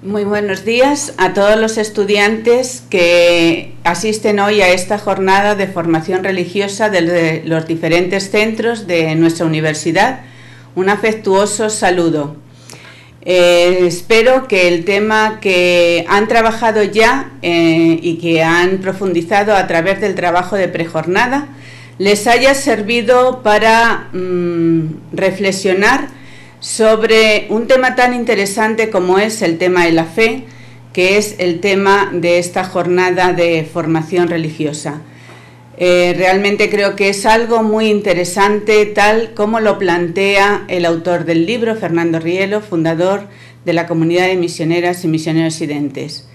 Muy buenos días a todos los estudiantes que asisten hoy a esta jornada de formación religiosa de los diferentes centros de nuestra universidad. Un afectuoso saludo. Espero que el tema que han trabajado ya y que han profundizado a través del trabajo de prejornada les haya servido para reflexionar sobre un tema tan interesante como es el tema de la fe, que es el tema de esta jornada de formación religiosa. Realmente creo que es algo muy interesante, tal como lo plantea el autor del libro, Fernando Rielo, fundador de la Comunidad de Misioneras y Misioneros Residentes.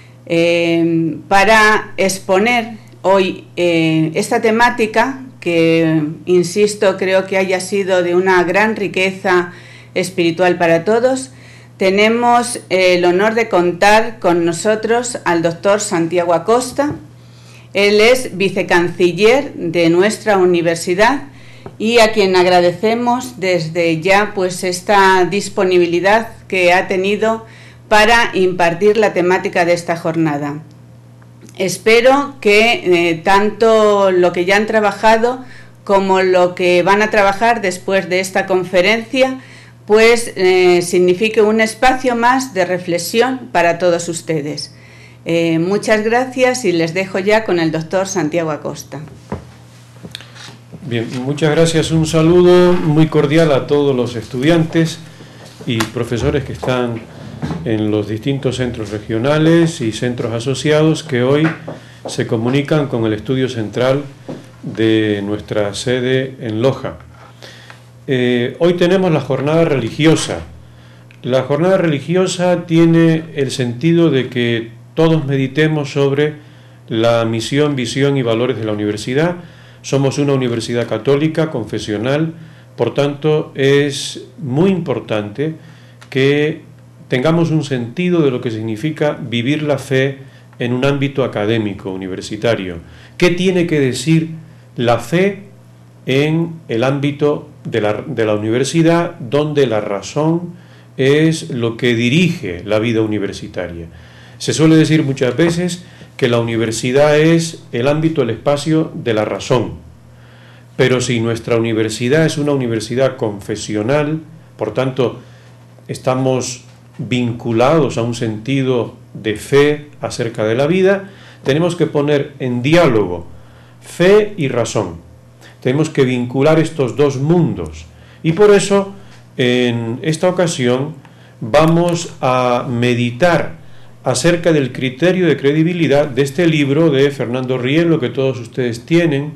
Para exponer hoy esta temática, que, insisto, creo que haya sido de una gran riqueza espiritual para todos, tenemos el honor de contar con nosotros al doctor Santiago Acosta. Él es vicecanciller de nuestra universidad y a quien agradecemos desde ya pues esta disponibilidad que ha tenido para impartir la temática de esta jornada. Espero que tanto lo que ya han trabajado como lo que van a trabajar después de esta conferencia pues signifique un espacio más de reflexión para todos ustedes. Muchas gracias y les dejo ya con el doctor Santiago Acosta. Bien, muchas gracias. Un saludo muy cordial a todos los estudiantes y profesores que están en los distintos centros regionales y centros asociados que hoy se comunican con el estudio central de nuestra sede en Loja. Hoy tenemos la jornada religiosa. La jornada religiosa tiene el sentido de que todos meditemos sobre la misión, visión y valores de la universidad. Somos una universidad católica, confesional, por tanto es muy importante que tengamos un sentido de lo que significa vivir la fe en un ámbito académico, universitario. ¿Qué tiene que decir la fe en el ámbito de la universidad, donde la razón es lo que dirige la vida universitaria? Se suele decir muchas veces que la universidad es el ámbito, el espacio de la razón, pero si nuestra universidad es una universidad confesional, por tanto estamos vinculados a un sentido de fe acerca de la vida, tenemos que poner en diálogo fe y razón. Tenemos que vincular estos dos mundos y por eso en esta ocasión vamos a meditar acerca del criterio de credibilidad de este libro de Fernando Rielo que todos ustedes tienen,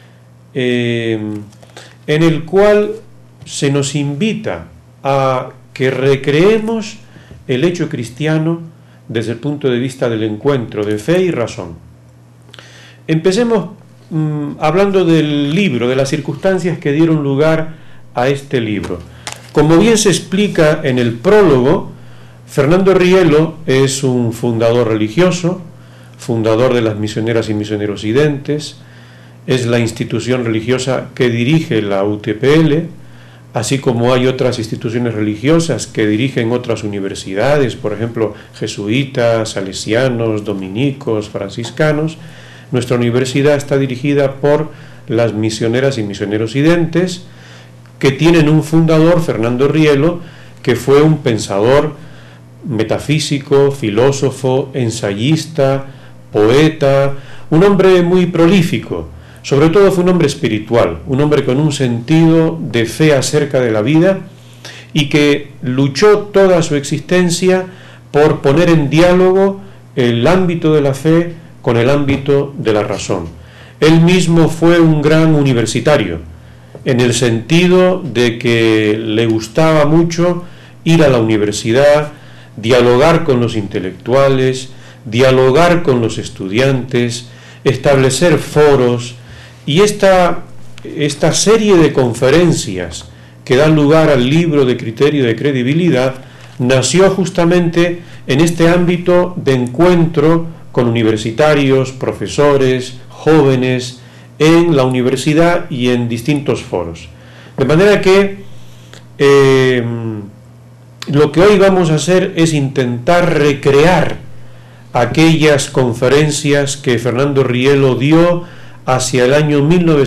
en el cual se nos invita a que recreemos el hecho cristiano desde el punto de vista del encuentro de fe y razón. Empecemos hablando del libro, de las circunstancias que dieron lugar a este libro. Como bien se explica en el prólogo, Fernando Rielo es un fundador religioso, fundador de las Misioneras y Misioneros Residentes, es la institución religiosa que dirige la UTPL, así como hay otras instituciones religiosas que dirigen otras universidades, por ejemplo, jesuitas, salesianos, dominicos, franciscanos. Nuestra universidad está dirigida por las Misioneras y Misioneros Residentes, que tienen un fundador, Fernando Rielo, que fue un pensador metafísico, filósofo, ensayista, poeta, un hombre muy prolífico. Sobre todo fue un hombre espiritual, un hombre con un sentido de fe acerca de la vida y que luchó toda su existencia por poner en diálogo el ámbito de la fe con el ámbito de la razón. Él mismo fue un gran universitario, en el sentido de que le gustaba mucho ir a la universidad, dialogar con los intelectuales, dialogar con los estudiantes, establecer foros, y esta serie de conferencias que dan lugar al libro de criterio de credibilidad nació justamente en este ámbito de encuentro con universitarios, profesores, jóvenes, en la universidad y en distintos foros. De manera que lo que hoy vamos a hacer es intentar recrear aquellas conferencias que Fernando Rielo dio hacia el año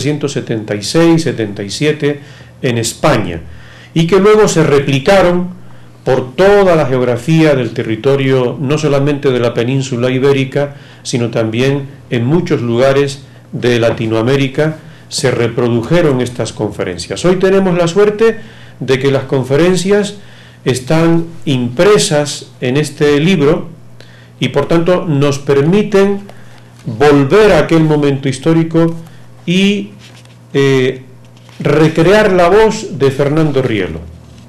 1976-77 en España y que luego se replicaron por toda la geografía del territorio, no solamente de la península ibérica, sino también en muchos lugares de Latinoamérica se reprodujeron estas conferencias. Hoy tenemos la suerte de que las conferencias están impresas en este libro y por tanto nos permiten volver a aquel momento histórico y recrear la voz de Fernando Rielo.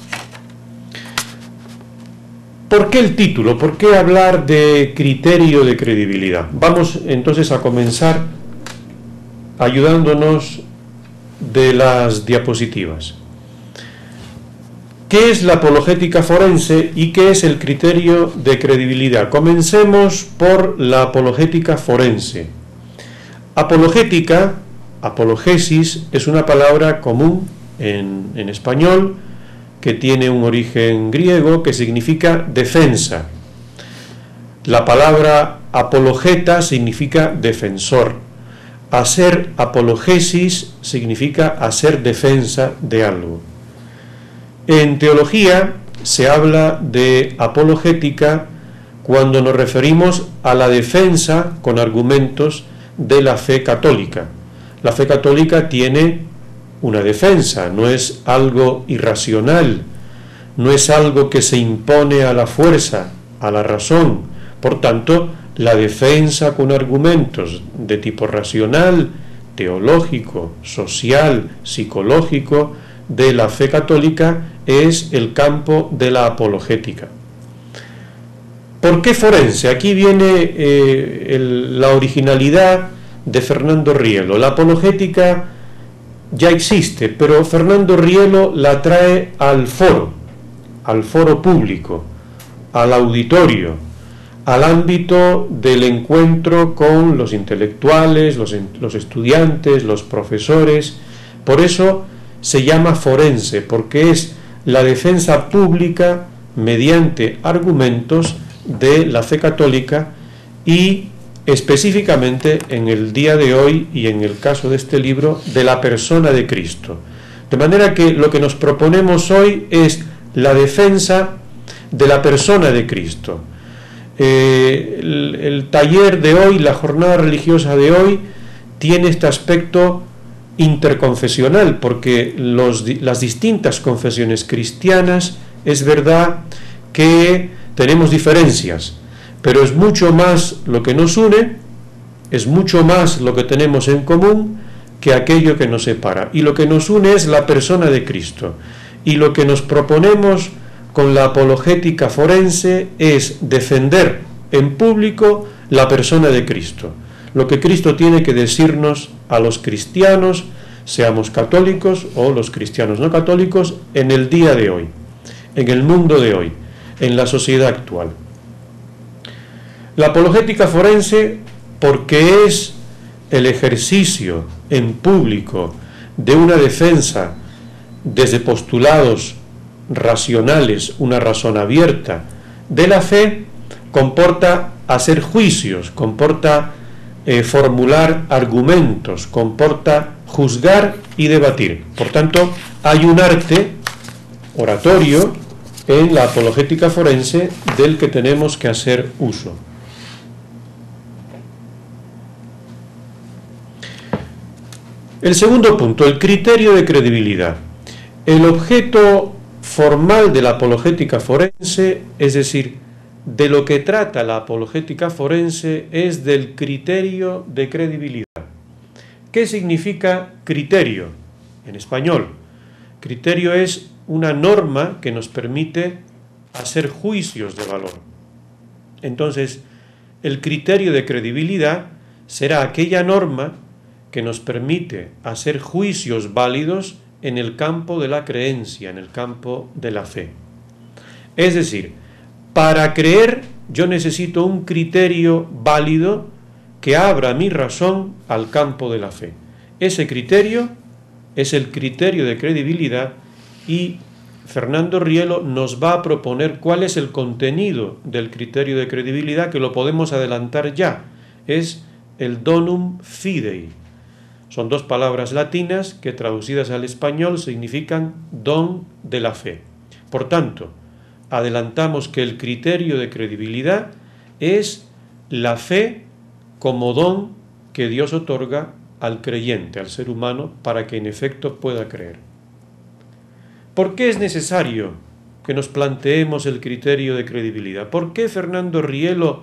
¿Por qué el título? ¿Por qué hablar de criterio de credibilidad? Vamos entonces a comenzar ayudándonos de las diapositivas. ¿Qué es la apologética forense y qué es el criterio de credibilidad? Comencemos por la apologética forense. Apologética, apologesis, es una palabra común en español que tiene un origen griego que significa defensa. La palabra apologeta significa defensor. Hacer apologesis significa hacer defensa de algo. En teología se habla de apologética cuando nos referimos a la defensa con argumentos de la fe católica. La fe católica tiene una defensa, no es algo irracional, no es algo que se impone a la fuerza, a la razón. Por tanto, la defensa con argumentos de tipo racional, teológico, social, psicológico de la fe católica es el campo de la apologética. ¿Por qué forense? Aquí viene la originalidad de Fernando Rielo. La apologética ya existe, pero Fernando Rielo la trae al foro público, al auditorio, al ámbito del encuentro con los intelectuales, los estudiantes, los profesores. Por eso se llama forense, porque es la defensa pública mediante argumentos de la fe católica y específicamente en el día de hoy y en el caso de este libro de la persona de Cristo. De manera que lo que nos proponemos hoy es la defensa de la persona de Cristo. El taller de hoy, la jornada religiosa de hoy, tiene este aspecto interconfesional, porque las distintas confesiones cristianas, es verdad que tenemos diferencias, pero es mucho más lo que nos une, es mucho más lo que tenemos en común que aquello que nos separa. Y lo que nos une es la persona de Cristo. Y lo que nos proponemos con la apologética forense es defender en público la persona de Cristo. Lo que Cristo tiene que decirnos a los cristianos, seamos católicos o los cristianos no católicos, en el día de hoy, en el mundo de hoy, en la sociedad actual. La apologética forense, porque es el ejercicio en público de una defensa desde postulados racionales, una razón abierta de la fe, comporta hacer juicios, comporta formular argumentos, comporta juzgar y debatir. Por tanto, hay un arte oratorio en la apologética forense del que tenemos que hacer uso. El segundo punto, el criterio de credibilidad. El objeto formal de la apologética forense, es decir, de lo que trata la apologética forense, es del criterio de credibilidad. ¿Qué significa criterio en español? Criterio es una norma que nos permite hacer juicios de valor. Entonces, el criterio de credibilidad será aquella norma que nos permite hacer juicios válidos en el campo de la creencia, en el campo de la fe. Es decir, para creer yo necesito un criterio válido que abra mi razón al campo de la fe. Ese criterio es el criterio de credibilidad y Fernando Rielo nos va a proponer cuál es el contenido del criterio de credibilidad, que lo podemos adelantar ya. Es el donum fidei. Son dos palabras latinas que traducidas al español significan don de la fe. Por tanto, adelantamos que el criterio de credibilidad es la fe como don que Dios otorga al creyente, al ser humano, para que en efecto pueda creer. ¿Por qué es necesario que nos planteemos el criterio de credibilidad? ¿Por qué Fernando Rielo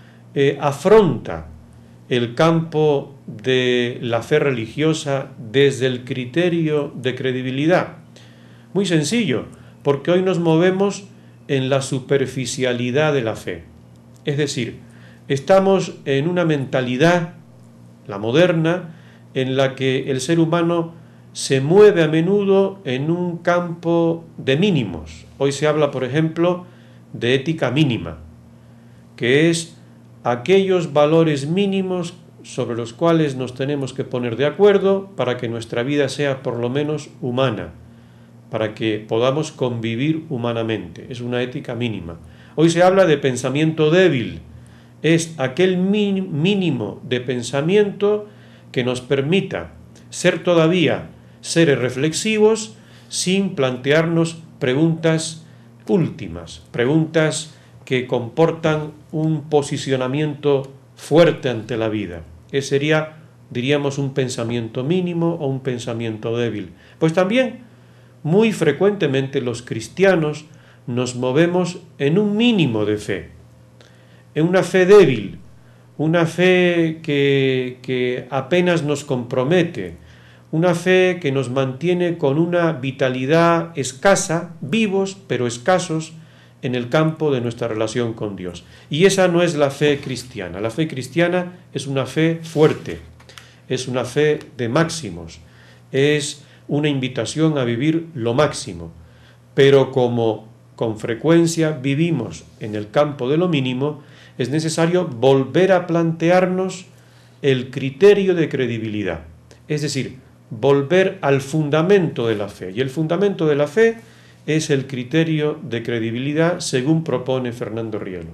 afronta el campo de la fe religiosa desde el criterio de credibilidad? Muy sencillo, porque hoy nos movemos en la superficialidad de la fe. Es decir, estamos en una mentalidad, la moderna, en la que el ser humano se mueve a menudo en un campo de mínimos. Hoy se habla, por ejemplo, de ética mínima, que es aquellos valores mínimos sobre los cuales nos tenemos que poner de acuerdo para que nuestra vida sea por lo menos humana, para que podamos convivir humanamente. Es una ética mínima. Hoy se habla de pensamiento débil. Es aquel mínimo de pensamiento que nos permita ser todavía seres reflexivos sin plantearnos preguntas últimas, preguntas que comportan un posicionamiento fuerte ante la vida. Ese sería, diríamos, un pensamiento mínimo o un pensamiento débil. Pues también, muy frecuentemente los cristianos nos movemos en un mínimo de fe, en una fe débil, una fe que apenas nos compromete, una fe que nos mantiene con una vitalidad escasa, vivos pero escasos en el campo de nuestra relación con Dios. Y esa no es la fe cristiana. La fe cristiana es una fe fuerte, es una fe de máximos, es una invitación a vivir lo máximo. Pero como con frecuencia vivimos en el campo de lo mínimo, es necesario volver a plantearnos el criterio de credibilidad. Es decir, volver al fundamento de la fe. Y el fundamento de la fe es el criterio de credibilidad según propone Fernando Rielo.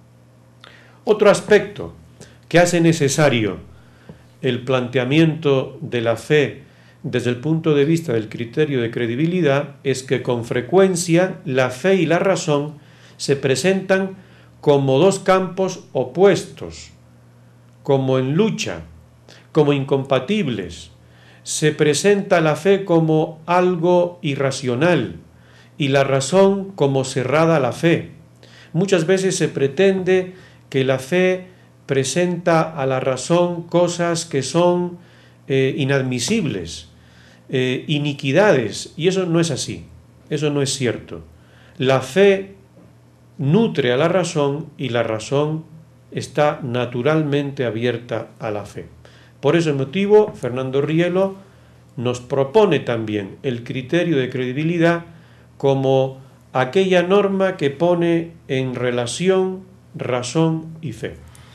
Otro aspecto que hace necesario el planteamiento de la fe desde el punto de vista del criterio de credibilidad es que con frecuencia la fe y la razón se presentan como dos campos opuestos, como en lucha, como incompatibles. Se presenta la fe como algo irracional y la razón como cerrada a la fe. Muchas veces se pretende que la fe presenta a la razón cosas que son inadmisibles, iniquidades, y eso no es así, eso no es cierto. La fe nutre a la razón y la razón está naturalmente abierta a la fe. Por ese motivo, Fernando Rielo nos propone también el criterio de credibilidad como aquella norma que pone en relación razón y fe.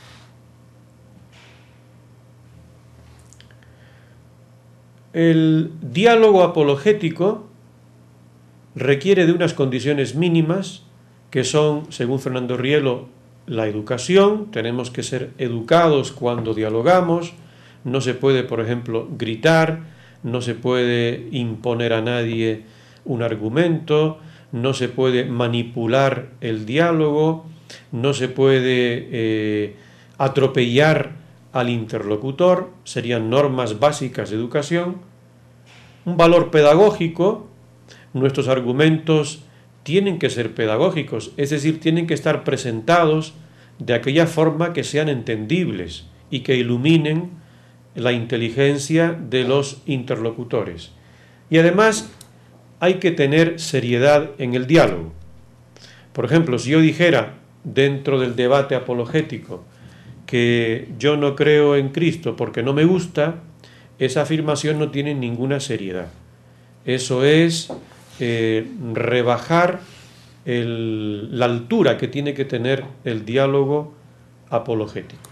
El diálogo apologético requiere de unas condiciones mínimas que son, según Fernando Rielo, la educación. Tenemos que ser educados cuando dialogamos. No se puede, por ejemplo, gritar, no se puede imponer a nadie un argumento, no se puede manipular el diálogo, no se puede atropellar al interlocutor. Serían normas básicas de educación. Un valor pedagógico. Nuestros argumentos tienen que ser pedagógicos, es decir, tienen que estar presentados de aquella forma que sean entendibles y que iluminen la inteligencia de los interlocutores. Y además hay que tener seriedad en el diálogo. Por ejemplo, si yo dijera dentro del debate apologético que yo no creo en Cristo porque no me gusta, esa afirmación no tiene ninguna seriedad. Eso es rebajar la altura que tiene que tener el diálogo apologético.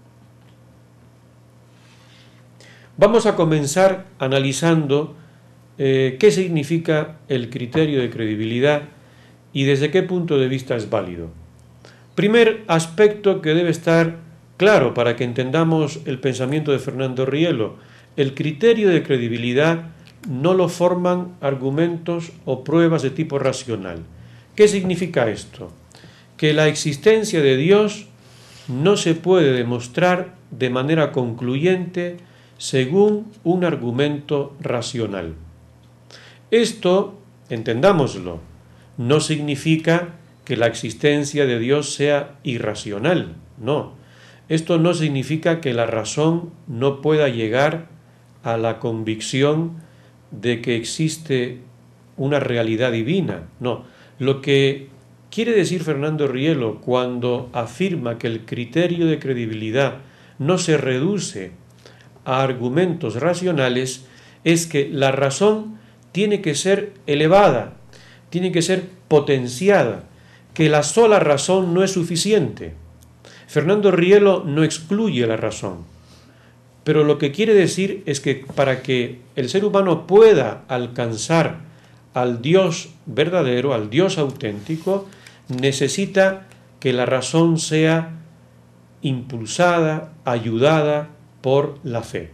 Vamos a comenzar analizando ¿qué significa el criterio de credibilidad y desde qué punto de vista es válido? Primer aspecto que debe estar claro para que entendamos el pensamiento de Fernando Rielo: el criterio de credibilidad no lo forman argumentos o pruebas de tipo racional. ¿Qué significa esto? Que la existencia de Dios no se puede demostrar de manera concluyente según un argumento racional. Esto, entendámoslo, no significa que la existencia de Dios sea irracional, no. Esto no significa que la razón no pueda llegar a la convicción de que existe una realidad divina, no. Lo que quiere decir Fernando Rielo cuando afirma que el criterio de credibilidad no se reduce a argumentos racionales es que la razón tiene que ser elevada, tiene que ser potenciada, que la sola razón no es suficiente. Fernando Rielo no excluye la razón, pero lo que quiere decir es que para que el ser humano pueda alcanzar al Dios verdadero, al Dios auténtico, necesita que la razón sea impulsada, ayudada por la fe.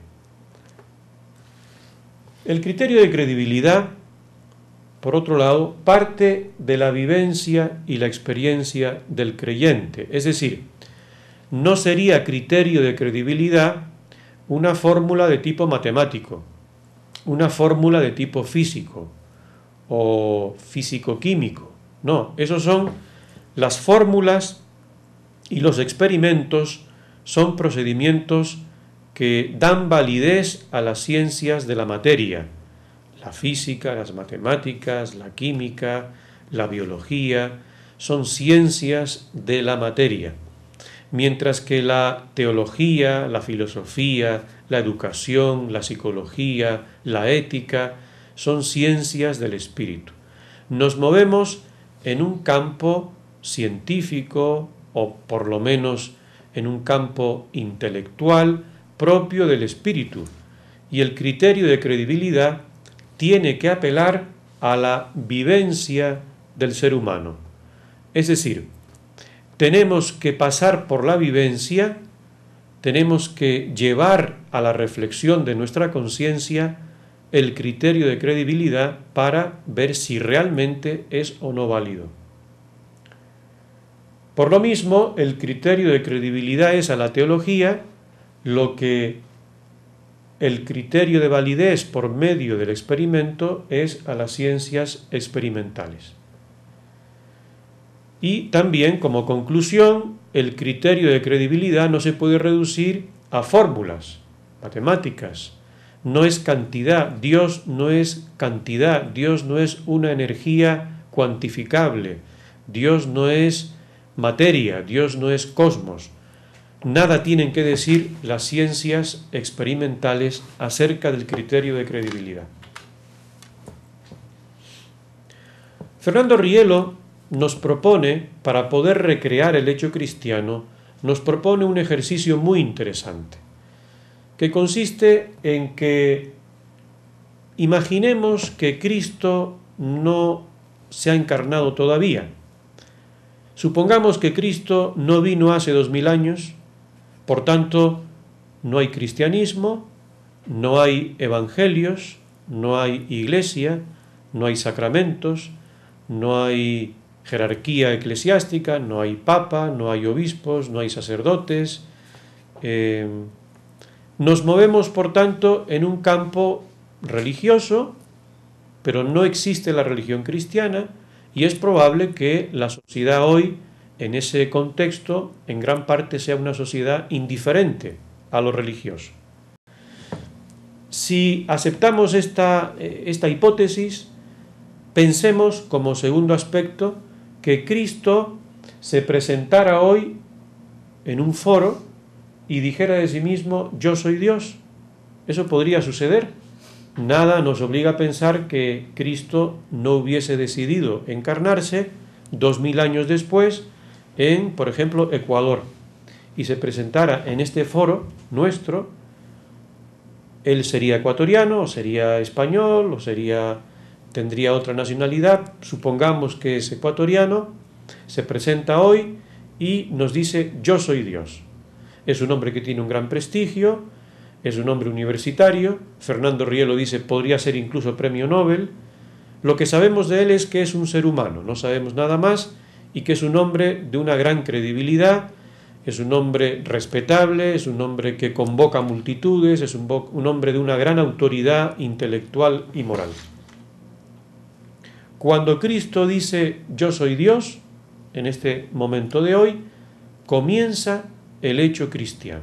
El criterio de credibilidad, por otro lado, parte de la vivencia y la experiencia del creyente. Es decir, no sería criterio de credibilidad una fórmula de tipo matemático, una fórmula de tipo físico o físico-químico. No, esos son las fórmulas y los experimentos, son procedimientos que dan validez a las ciencias de la materia, la física, las matemáticas, la química, la biología, son ciencias de la materia, mientras que la teología, la filosofía, la educación, la psicología, la ética, son ciencias del espíritu. Nos movemos en un campo científico, o por lo menos en un campo intelectual propio del espíritu, y el criterio de credibilidad tiene que apelar a la vivencia del ser humano. Es decir, tenemos que pasar por la vivencia, tenemos que llevar a la reflexión de nuestra conciencia el criterio de credibilidad para ver si realmente es o no válido. Por lo mismo, el criterio de credibilidad es a la teología lo que el criterio de validez por medio del experimento es a las ciencias experimentales. Y también, como conclusión, el criterio de credibilidad no se puede reducir a fórmulas matemáticas. No es cantidad, Dios no es cantidad, Dios no es una energía cuantificable, Dios no es materia, Dios no es cosmos. Nada tienen que decir las ciencias experimentales acerca del criterio de credibilidad. Fernando Rielo nos propone, para poder recrear el hecho cristiano, nos propone un ejercicio muy interesante, que consiste en que imaginemos que Cristo no se ha encarnado todavía. Supongamos que Cristo no vino hace 2000 años, por tanto, no hay cristianismo, no hay evangelios, no hay iglesia, no hay sacramentos, no hay jerarquía eclesiástica, no hay papa, no hay obispos, no hay sacerdotes. Nos movemos, por tanto, en un campo religioso, pero no existe la religión cristiana, y es probable que la sociedad hoy, en ese contexto, en gran parte sea una sociedad indiferente a lo religioso. Si aceptamos esta hipótesis, pensemos como segundo aspecto que Cristo se presentara hoy en un foro y dijera de sí mismo: yo soy Dios. Eso podría suceder. Nada nos obliga a pensar que Cristo no hubiese decidido encarnarse 2000 años después en, por ejemplo, Ecuador, y se presentara en este foro nuestro él sería ecuatoriano, o sería español, tendría otra nacionalidad. Supongamos que es ecuatoriano, se presenta hoy y nos dice: yo soy Dios. Es un hombre que tiene un gran prestigio, es un hombre universitario. Fernando Rielo dice: podría ser incluso premio Nobel. Lo que sabemos de él es que es un ser humano, no sabemos nada más, y que es un hombre de una gran credibilidad, es un hombre respetable, es un hombre que convoca multitudes, es un hombre de una gran autoridad intelectual y moral. Cuando Cristo dice: yo soy Dios, en este momento de hoy, comienza el hecho cristiano.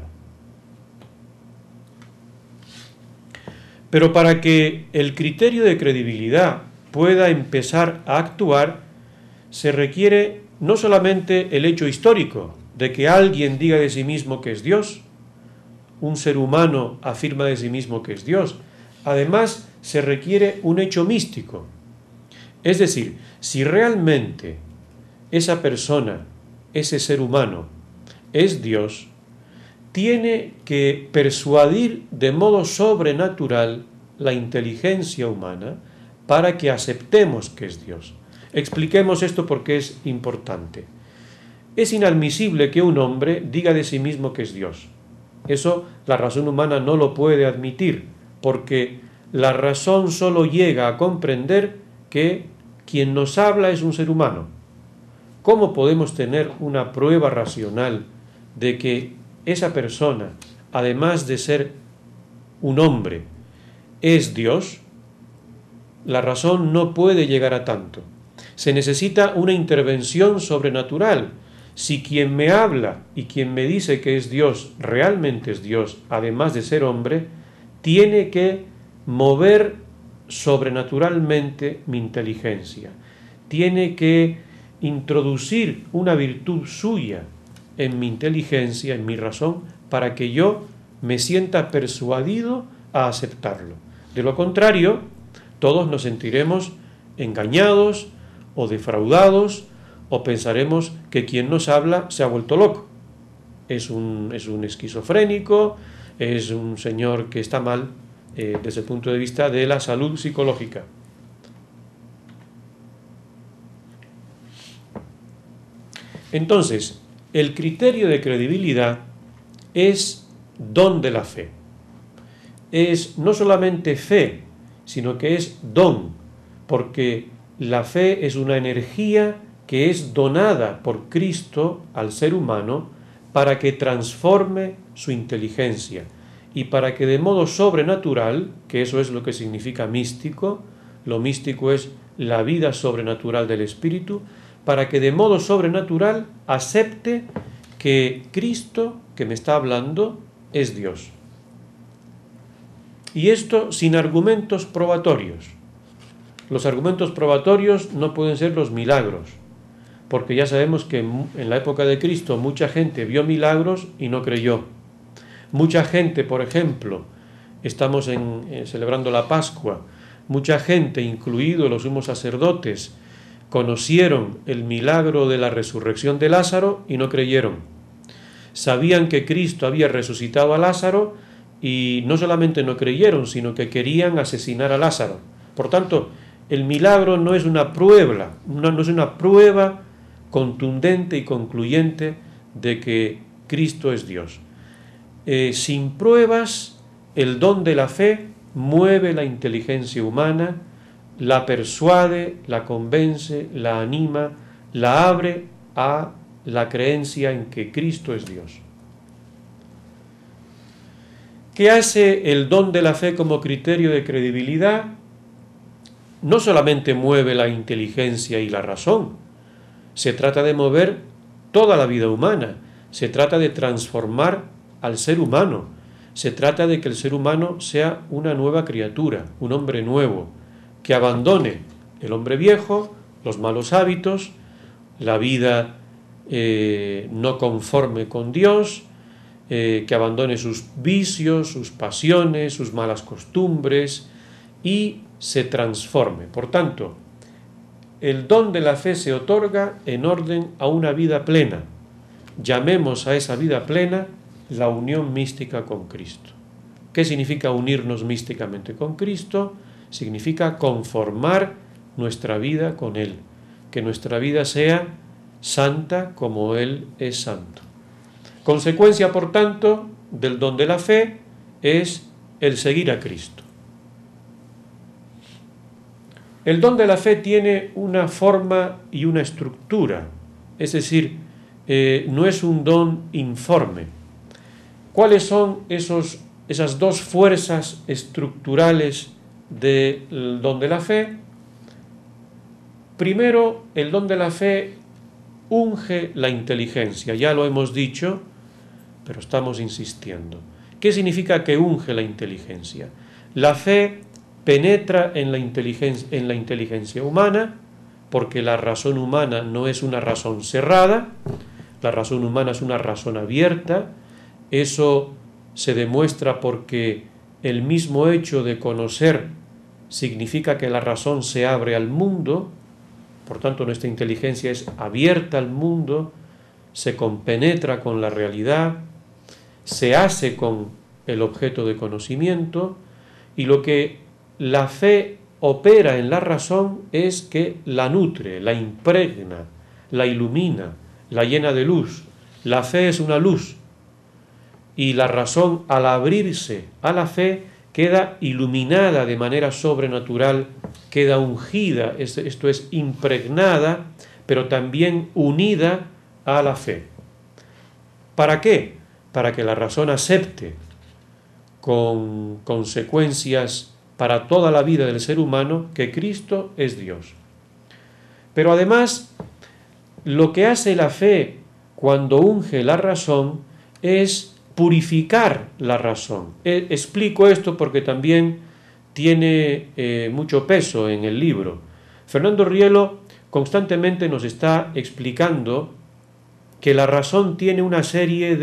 Pero para que el criterio de credibilidad pueda empezar a actuar, se requiere no solamente el hecho histórico de que alguien diga de sí mismo que es Dios, un ser humano afirma de sí mismo que es Dios, además se requiere un hecho místico. Es decir, si realmente esa persona, ese ser humano, es Dios, tiene que persuadir de modo sobrenatural la inteligencia humana para que aceptemos que es Dios. Expliquemos esto porque es importante. Es inadmisible que un hombre diga de sí mismo que es Dios. Eso la razón humana no lo puede admitir, porque la razón solo llega a comprender que quien nos habla es un ser humano. ¿Cómo podemos tener una prueba racional de que esa persona, además de ser un hombre, es Dios? La razón no puede llegar a tanto. Se necesita una intervención sobrenatural. Si quien me habla y quien me dice que es Dios realmente es Dios, además de ser hombre, tiene que mover sobrenaturalmente mi inteligencia. Tiene que introducir una virtud suya en mi inteligencia, en mi razón, para que yo me sienta persuadido a aceptarlo. De lo contrario, todos nos sentiremos engañados o defraudados, o pensaremos que quien nos habla se ha vuelto loco. Es un esquizofrénico, es un señor que está mal desde el punto de vista de la salud psicológica. Entonces, el criterio de credibilidad es don de la fe. Es no solamente fe, sino que es don, porque la fe es una energía que es donada por Cristo al ser humano para que transforme su inteligencia y para que de modo sobrenatural, que eso es lo que significa místico, lo místico es la vida sobrenatural del Espíritu, para que de modo sobrenatural acepte que Cristo, que me está hablando, es Dios. Y esto sin argumentos probatorios. Los argumentos probatorios no pueden ser los milagros, porque ya sabemos que en la época de Cristo mucha gente vio milagros y no creyó. Mucha gente, por ejemplo, estamos celebrando la Pascua, mucha gente, incluidos los sumos sacerdotes, conocieron el milagro de la resurrección de Lázaro y no creyeron. Sabían que Cristo había resucitado a Lázaro y no solamente no creyeron, sino que querían asesinar a Lázaro. Por tanto, el milagro no es una prueba, no es una prueba contundente y concluyente de que Cristo es Dios. Sin pruebas, el don de la fe mueve la inteligencia humana, la persuade, la convence, la anima, la abre a la creencia en que Cristo es Dios. ¿Qué hace el don de la fe como criterio de credibilidad? No solamente mueve la inteligencia y la razón, se trata de mover toda la vida humana, se trata de transformar al ser humano, se trata de que el ser humano sea una nueva criatura, un hombre nuevo, que abandone el hombre viejo, los malos hábitos, la vida no conforme con Dios, que abandone sus vicios, sus pasiones, sus malas costumbres y se transforme. Por tanto, el don de la fe se otorga en orden a una vida plena. Llamemos a esa vida plena la unión mística con Cristo. ¿Qué significa unirnos místicamente con Cristo? Significa conformar nuestra vida con Él, que nuestra vida sea santa como Él es santo. Consecuencia, por tanto, del don de la fe es el seguir a Cristo. El don de la fe tiene una forma y una estructura, es decir, no es un don informe. ¿Cuáles son esas dos fuerzas estructurales del don de la fe? Primero, el don de la fe unge la inteligencia, ya lo hemos dicho, pero estamos insistiendo. ¿Qué significa que unge la inteligencia? La fe penetra en la inteligencia humana, porque la razón humana no es una razón cerrada, la razón humana es una razón abierta. Eso se demuestra porque el mismo hecho de conocer significa que la razón se abre al mundo, por tanto nuestra inteligencia es abierta al mundo, se compenetra con la realidad, se hace con el objeto de conocimiento, y lo que la fe opera en la razón es que la nutre, la impregna, la ilumina, la llena de luz. La fe es una luz, y la razón, al abrirse a la fe, queda iluminada de manera sobrenatural, queda ungida, esto es, impregnada, pero también unida a la fe. ¿Para qué? Para que la razón acepte con consecuencias para toda la vida del ser humano que Cristo es Dios. Pero además, lo que hace la fe cuando unge la razón es purificar la razón. Explico esto porque también tiene mucho peso en el libro. Fernando Rielo constantemente nos está explicando que la razón tiene una serie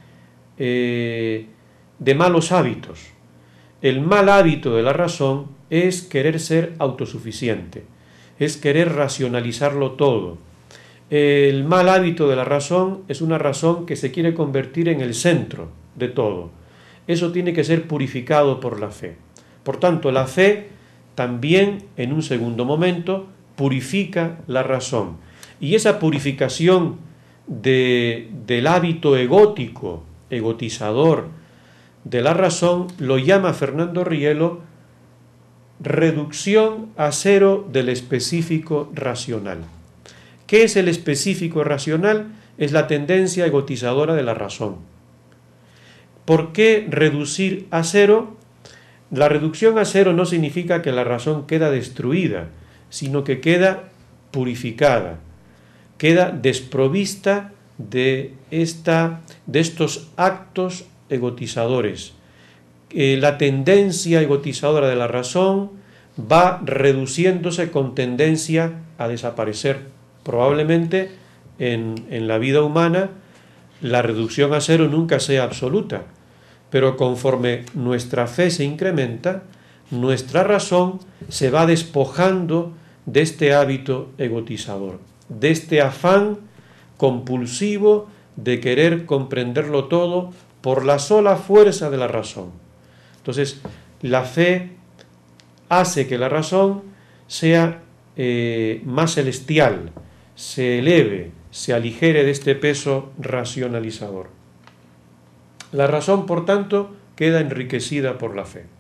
de malos hábitos. El mal hábito de la razón es querer ser autosuficiente, es querer racionalizarlo todo. El mal hábito de la razón es una razón que se quiere convertir en el centro de todo. Eso tiene que ser purificado por la fe. Por tanto, la fe también, en un segundo momento, purifica la razón. Y esa purificación del hábito egótico, egotizador, de la razón, lo llama Fernando Rielo reducción a cero del específico racional. ¿Qué es el específico racional? Es la tendencia egotizadora de la razón. ¿Por qué reducir a cero? La reducción a cero no significa que la razón queda destruida, sino que queda purificada, queda desprovista de estos actos egotizadores. La tendencia egotizadora de la razón va reduciéndose con tendencia a desaparecer. Probablemente en la vida humana la reducción a cero nunca sea absoluta, pero conforme nuestra fe se incrementa, nuestra razón se va despojando de este hábito egotizador, de este afán compulsivo de querer comprenderlo todo por la sola fuerza de la razón. Entonces, la fe hace que la razón sea más celestial, se eleve, se aligere de este peso racionalizador. La razón, por tanto, queda enriquecida por la fe.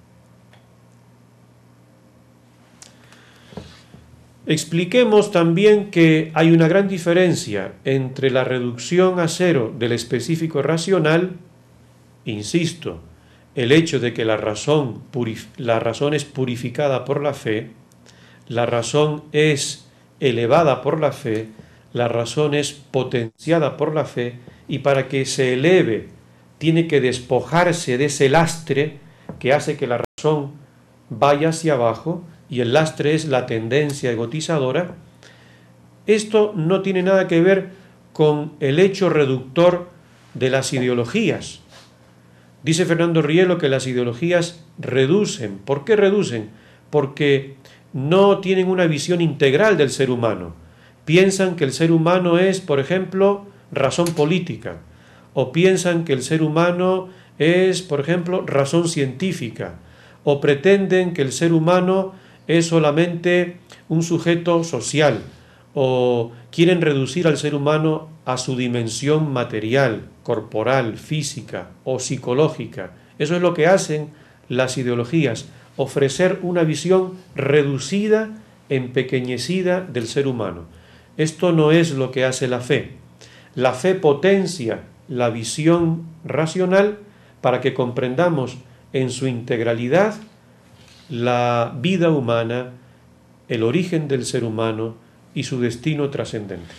Expliquemos también que hay una gran diferencia entre la reducción a cero del específico racional, insisto, el hecho de que la razón es purificada por la fe, la razón es elevada por la fe, la razón es potenciada por la fe, y para que se eleve tiene que despojarse de ese lastre que hace que la razón vaya hacia abajo, y el lastre es la tendencia egotizadora. Esto no tiene nada que ver con el hecho reductor de las ideologías. Dice Fernando Rielo que las ideologías reducen. ¿Por qué reducen? Porque no tienen una visión integral del ser humano. Piensan que el ser humano es, por ejemplo, razón política, o piensan que el ser humano es, por ejemplo, razón científica, o pretenden que el ser humano es solamente un sujeto social, o quieren reducir al ser humano a su dimensión material, corporal, física o psicológica. Eso es lo que hacen las ideologías, ofrecer una visión reducida, empequeñecida del ser humano. Esto no es lo que hace la fe. La fe potencia la visión racional para que comprendamos en su integralidad la vida humana, el origen del ser humano y su destino trascendente.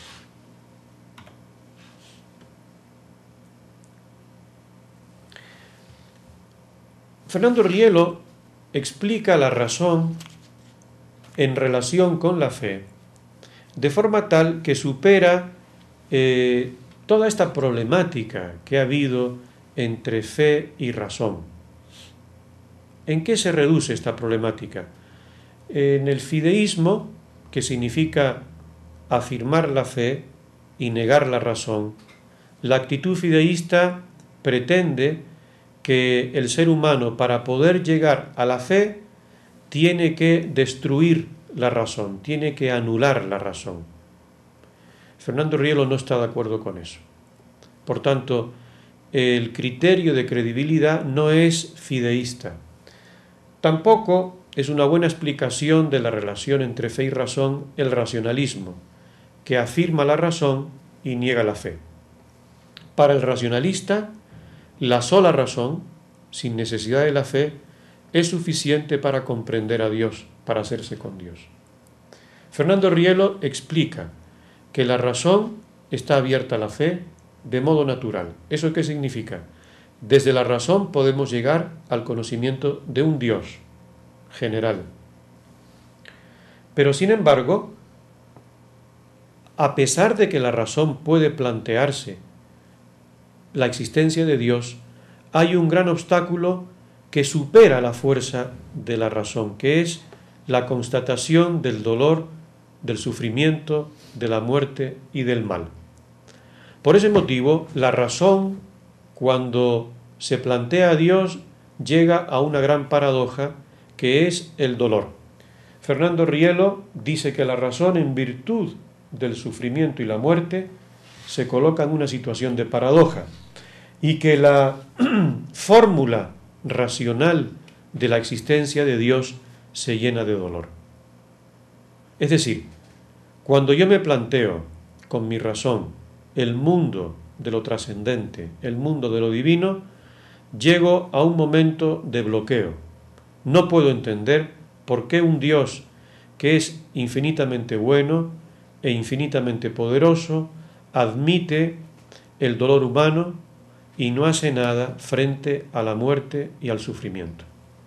Fernando Rielo explica la razón en relación con la fe de forma tal que supera toda esta problemática que ha habido entre fe y razón. ¿En qué se reduce esta problemática? En el fideísmo, que significa afirmar la fe y negar la razón, la actitud fideísta pretende que el ser humano, para poder llegar a la fe, tiene que destruir la razón, tiene que anular la razón. Fernando Rielo no está de acuerdo con eso. Por tanto, el criterio de credibilidad no es fideísta. Tampoco es una buena explicación de la relación entre fe y razón el racionalismo, que afirma la razón y niega la fe. Para el racionalista, la sola razón, sin necesidad de la fe, es suficiente para comprender a Dios, para hacerse con Dios. Fernando Rielo explica que la razón está abierta a la fe de modo natural. ¿Eso qué significa? Desde la razón podemos llegar al conocimiento de un Dios general. Pero sin embargo, a pesar de que la razón puede plantearse la existencia de Dios, hay un gran obstáculo que supera la fuerza de la razón, que es la constatación del dolor, del sufrimiento, de la muerte y del mal. Por ese motivo, la razón, cuando se plantea a Dios, llega a una gran paradoja, que es el dolor. Fernando Rielo dice que la razón, en virtud del sufrimiento y la muerte, se coloca en una situación de paradoja, y que la fórmula racional de la existencia de Dios se llena de dolor. Es decir, cuando yo me planteo con mi razón el mundo de lo trascendente, el mundo de lo divino, llego a un momento de bloqueo. No puedo entender por qué un Dios que es infinitamente bueno e infinitamente poderoso admite el dolor humano y no hace nada frente a la muerte y al sufrimiento.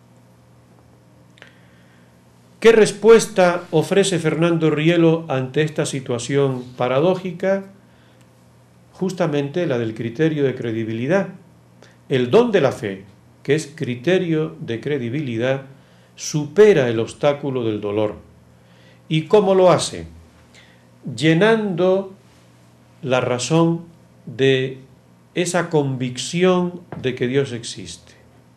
¿Qué respuesta ofrece Fernando Rielo ante esta situación paradójica? Justamente la del criterio de credibilidad. El don de la fe, que es criterio de credibilidad, supera el obstáculo del dolor. ¿Y cómo lo hace? Llenando la razón de esa convicción de que Dios existe,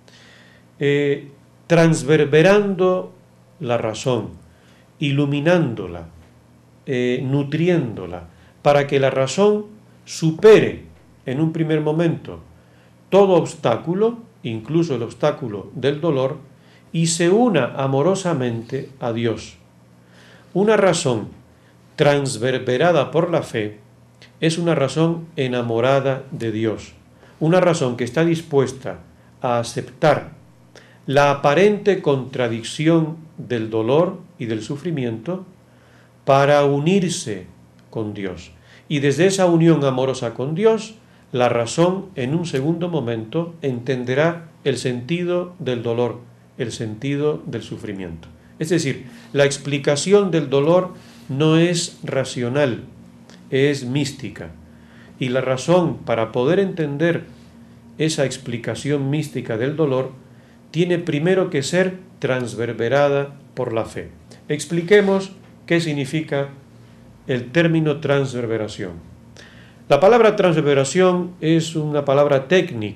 transverberando la razón, iluminándola, nutriéndola, para que la razón supere en un primer momento todo obstáculo, incluso el obstáculo del dolor, y se una amorosamente a Dios. Una razón transverberada por la fe es una razón enamorada de Dios, una razón que está dispuesta a aceptar la aparente contradicción del dolor y del sufrimiento para unirse con Dios. Y desde esa unión amorosa con Dios, la razón en un segundo momento entenderá el sentido del dolor, el sentido del sufrimiento. Es decir, la explicación del dolor no es racional, es mística. Y la razón, para poder entender esa explicación mística del dolor, tiene primero que ser transverberada por la fe. Expliquemos qué significa el término transverberación. La palabra transverberación es una palabra técnica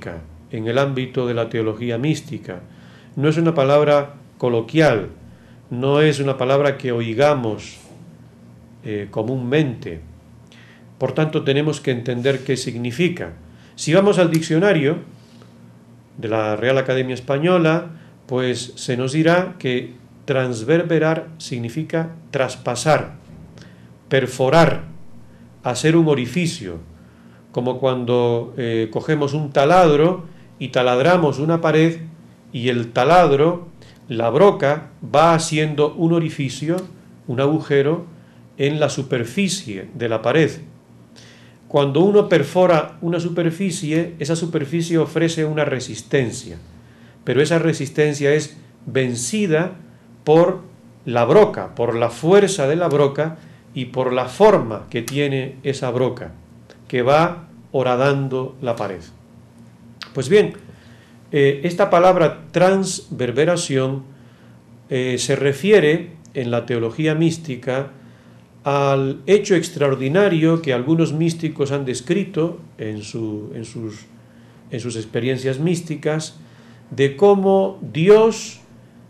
en el ámbito de la teología mística. No es una palabra coloquial, no es una palabra que oigamos comúnmente. Por tanto, tenemos que entender qué significa. Si vamos al diccionario de la Real Academia Española, pues se nos dirá que transverberar significa traspasar, perforar, hacer un orificio, como cuando cogemos un taladro y taladramos una pared y el taladro, la broca, va haciendo un orificio, un agujero en la superficie de la pared. Cuando uno perfora una superficie, esa superficie ofrece una resistencia, pero esa resistencia es vencida por la broca, por la fuerza de la broca y por la forma que tiene esa broca, que va horadando la pared. Pues bien, esta palabra transverberación se refiere en la teología mística al hecho extraordinario que algunos místicos han descrito en sus experiencias místicas, de cómo Dios,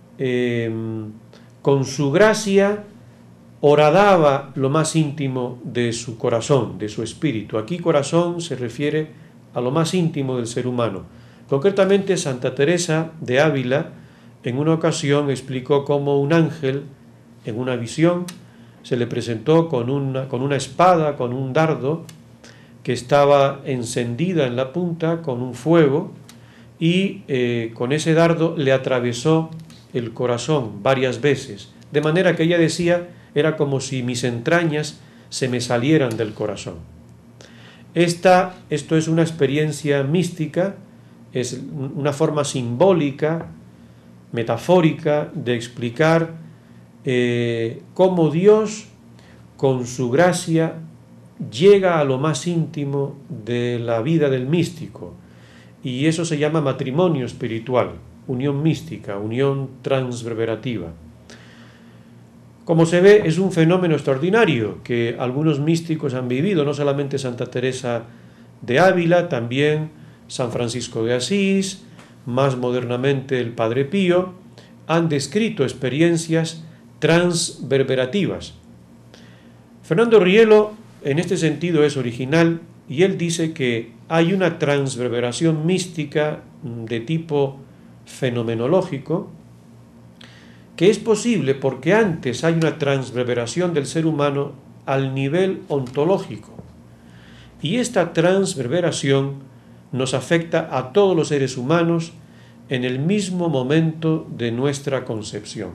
con su gracia, horadaba lo más íntimo de su corazón, de su espíritu. Aquí corazón se refiere a lo más íntimo del ser humano. Concretamente, Santa Teresa de Ávila en una ocasión explicó cómo un ángel, en una visión, se le presentó con una espada, con un dardo, que estaba encendida en la punta con un fuego, y con ese dardo le atravesó el corazón varias veces, de manera que ella decía, era como si mis entrañas se me salieran del corazón. Esto es una experiencia mística, es una forma simbólica, metafórica, de explicar cómo Dios, con su gracia, llega a lo más íntimo de la vida del místico. Y eso se llama matrimonio espiritual, unión mística, unión transverberativa. Como se ve, es un fenómeno extraordinario que algunos místicos han vivido, no solamente Santa Teresa de Ávila, también San Francisco de Asís, más modernamente el Padre Pío, han descrito experiencias transverberativas. Fernando Rielo, en este sentido, es original, y él dice que hay una transverberación mística de tipo fenomenológico, que es posible porque antes hay una transverberación del ser humano al nivel ontológico. Y esta transverberación nos afecta a todos los seres humanos en el mismo momento de nuestra concepción.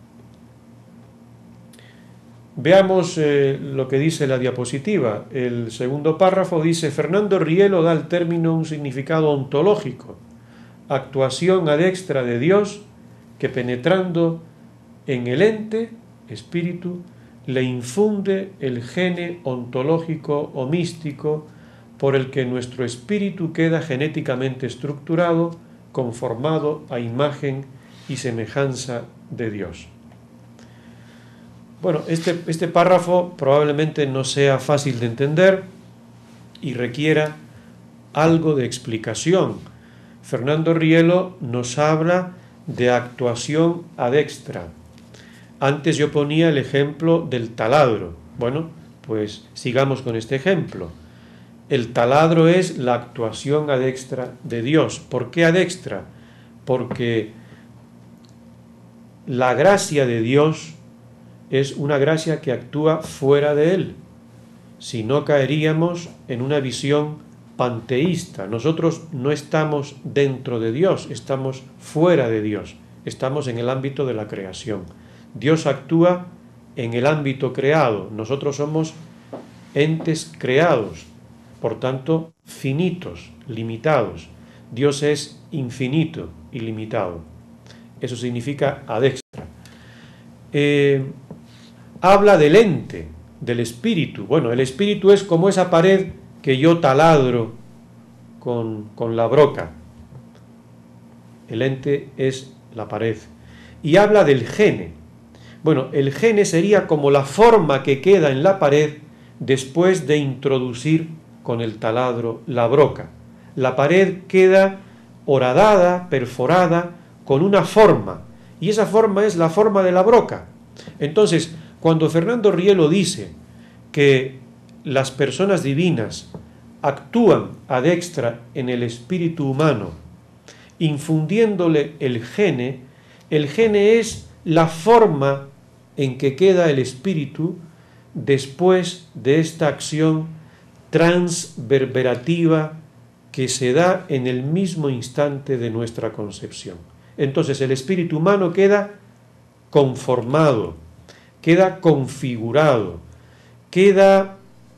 Veamos lo que dice la diapositiva. El segundo párrafo dice: Fernando Rielo da al término un significado ontológico, actuación adextra de Dios que, penetrando en el ente, espíritu, le infunde el gene ontológico o místico por el que nuestro espíritu queda genéticamente estructurado, conformado a imagen y semejanza de Dios. Bueno, este párrafo probablemente no sea fácil de entender y requiera algo de explicación. Fernando Rielo nos habla de actuación adextra. Antes yo ponía el ejemplo del taladro. Bueno, pues sigamos con este ejemplo. El taladro es la actuación adextra de Dios. ¿Por qué adextra? Porque la gracia de Dios es una gracia que actúa fuera de Él. Si no, caeríamos en una visión panteísta. Nosotros no estamos dentro de Dios, estamos fuera de Dios. Estamos en el ámbito de la creación. Dios actúa en el ámbito creado. Nosotros somos entes creados, por tanto, finitos, limitados. Dios es infinito, ilimitado. Eso significa adextra. Habla del ente, del espíritu. Bueno, el espíritu es como esa pared que yo taladro con la broca. El ente es la pared. Y habla del gene. Bueno, el gene sería como la forma que queda en la pared después de introducir con el taladro la broca. La pared queda horadada, perforada, con una forma, y esa forma es la forma de la broca. Entonces, cuando Fernando Rielo dice que las personas divinas actúan ad extra en el espíritu humano, infundiéndole el gene es la forma en que queda el espíritu después de esta acción transverberativa que se da en el mismo instante de nuestra concepción. Entonces el espíritu humano queda conformado, queda configurado, queda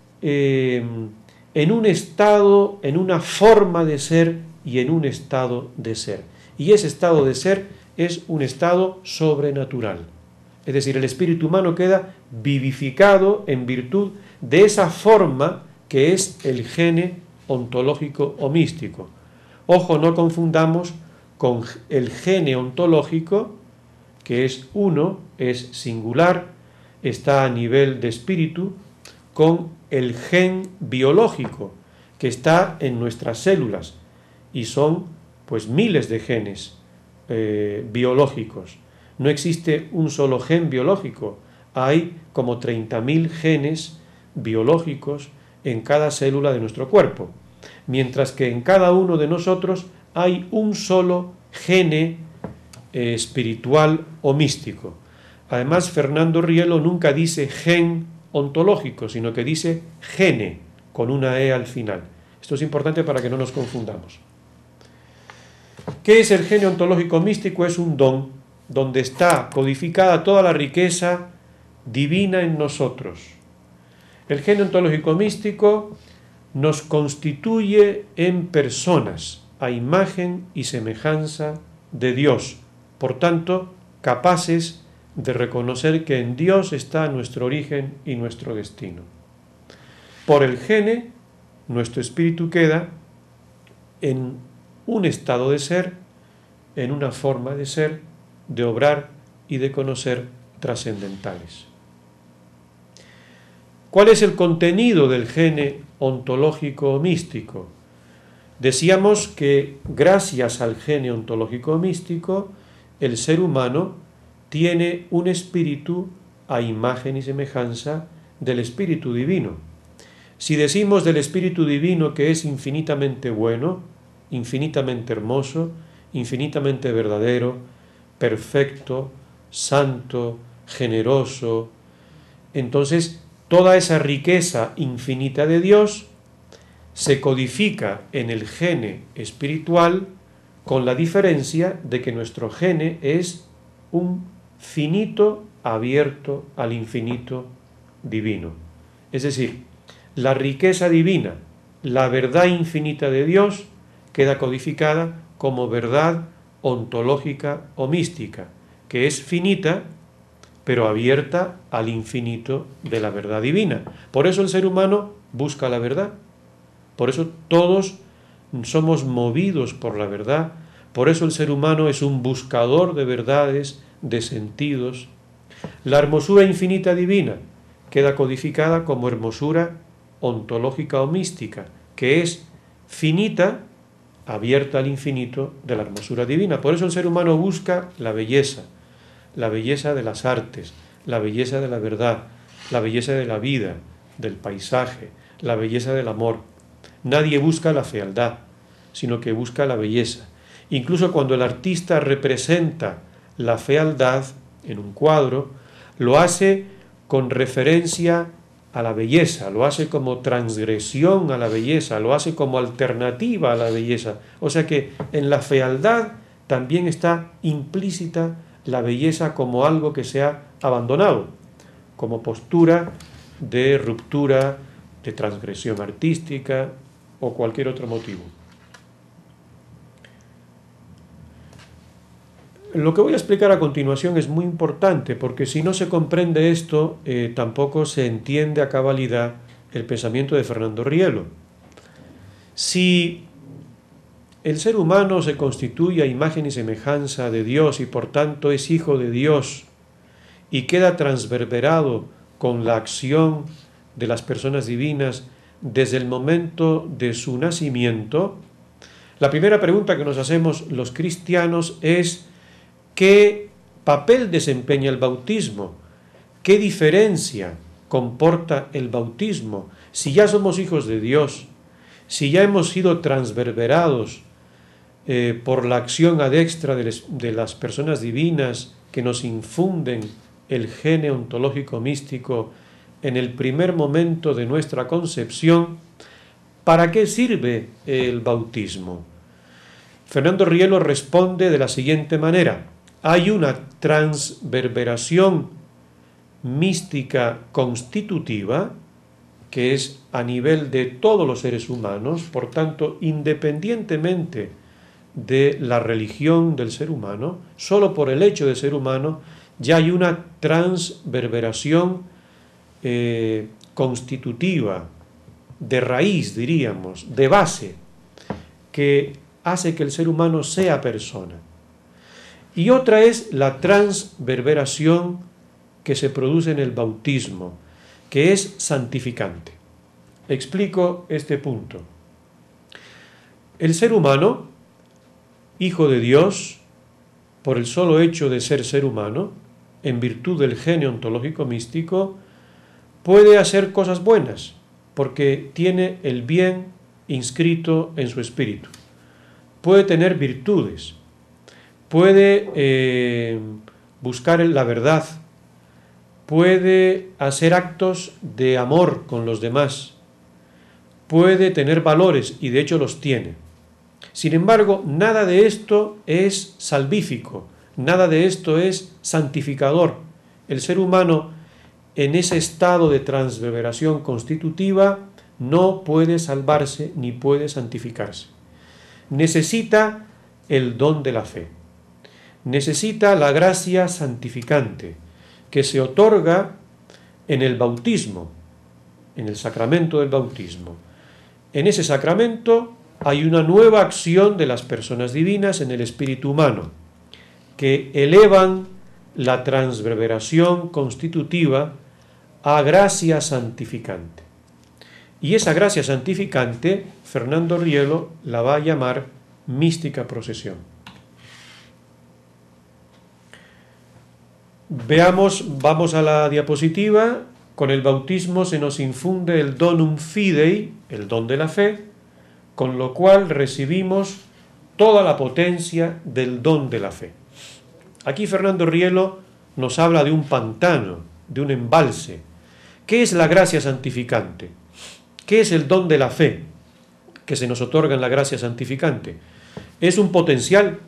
en un estado, en una forma de ser y en un estado de ser. Y ese estado de ser es un estado sobrenatural. Es decir, el espíritu humano queda vivificado en virtud de esa forma que es el gene ontológico o místico. Ojo, no confundamos con el gene ontológico, que es uno, es singular, está a nivel de espíritu, con el gen biológico, que está en nuestras células, y son pues miles de genes biológicos. No existe un solo gen biológico, hay como 30.000 genes biológicos en cada célula de nuestro cuerpo, mientras que en cada uno de nosotros hay un solo gene espiritual o místico. Además, Fernando Rielo nunca dice gen ontológico, sino que dice gene, con una E al final. Esto es importante para que no nos confundamos. ¿Qué es el gene ontológico místico? Es un don donde está codificada toda la riqueza divina en nosotros. El gene ontológico místico nos constituye en personas a imagen y semejanza de Dios, por tanto, capaces de reconocer que en Dios está nuestro origen y nuestro destino. Por el gene, nuestro espíritu queda en un estado de ser, en una forma de ser, de obrar y de conocer trascendentales. ¿Cuál es el contenido del gene ontológico místico? Decíamos que gracias al gene ontológico místico, el ser humano tiene un espíritu a imagen y semejanza del espíritu divino. Si decimos del espíritu divino que es infinitamente bueno, infinitamente hermoso, infinitamente verdadero, perfecto, santo, generoso, entonces toda esa riqueza infinita de Dios se codifica en el gene espiritual, con la diferencia de que nuestro gene es un finito abierto al infinito divino. Es decir, la riqueza divina, la verdad infinita de Dios, queda codificada como verdad ontológica o mística, que es finita, pero abierta al infinito de la verdad divina. Por eso el ser humano busca la verdad. Por eso todos somos movidos por la verdad. Por eso el ser humano es un buscador de verdades, de sentidos. La hermosura infinita divina queda codificada como hermosura ontológica o mística, que es finita, abierta al infinito de la hermosura divina. Por eso el ser humano busca la belleza de las artes, la belleza de la verdad, la belleza de la vida, del paisaje, la belleza del amor. Nadie busca la fealdad, sino que busca la belleza. Incluso cuando el artista representa la fealdad en un cuadro, lo hace con referencia a la belleza, lo hace como transgresión a la belleza, lo hace como alternativa a la belleza. O sea que en la fealdad también está implícita la belleza como algo que se ha abandonado, como postura de ruptura, de transgresión artística o cualquier otro motivo. Lo que voy a explicar a continuación es muy importante, porque si no se comprende esto, tampoco se entiende a cabalidad el pensamiento de Fernando Rielo. Si el ser humano se constituye a imagen y semejanza de Dios y por tanto es hijo de Dios y queda transverberado con la acción de las personas divinas desde el momento de su nacimiento, La primera pregunta que nos hacemos los cristianos es: ¿qué papel desempeña el bautismo? ¿Qué diferencia comporta el bautismo? Si ya somos hijos de Dios, si ya hemos sido transverberados por la acción adextra de las personas divinas que nos infunden el gene ontológico místico en el primer momento de nuestra concepción, ¿para qué sirve el bautismo? Fernando Rielo responde de la siguiente manera: hay una transverberación mística constitutiva, que es a nivel de todos los seres humanos, por tanto, independientemente de la religión del ser humano, solo por el hecho de ser humano, ya hay una transverberación constitutiva, de raíz, diríamos, de base, que hace que el ser humano sea persona. Y otra es la transverberación que se produce en el bautismo, que es santificante. Explico este punto. El ser humano, hijo de Dios, por el solo hecho de ser humano, en virtud del genio ontológico místico, puede hacer cosas buenas, porque tiene el bien inscrito en su espíritu. Puede tener virtudes, puede buscar la verdad, puede hacer actos de amor con los demás, puede tener valores, y de hecho los tiene. Sin embargo, nada de esto es salvífico, nada de esto es santificador. El ser humano, en ese estado de transverberación constitutiva, no puede salvarse ni puede santificarse. Necesita el don de la fe. Necesita la gracia santificante que se otorga en el bautismo, en el sacramento del bautismo. En ese sacramento hay una nueva acción de las personas divinas en el espíritu humano, que elevan la transverberación constitutiva a gracia santificante. Y esa gracia santificante, Fernando Rielo la va a llamar mística procesión. Vamos a la diapositiva. Con el bautismo se nos infunde el donum fidei, el don de la fe, con lo cual recibimos toda la potencia del don de la fe. Aquí Fernando Rielo nos habla de un pantano, de un embalse. ¿Qué es la gracia santificante? ¿Qué es el don de la fe que se nos otorga en la gracia santificante? Es un potencial,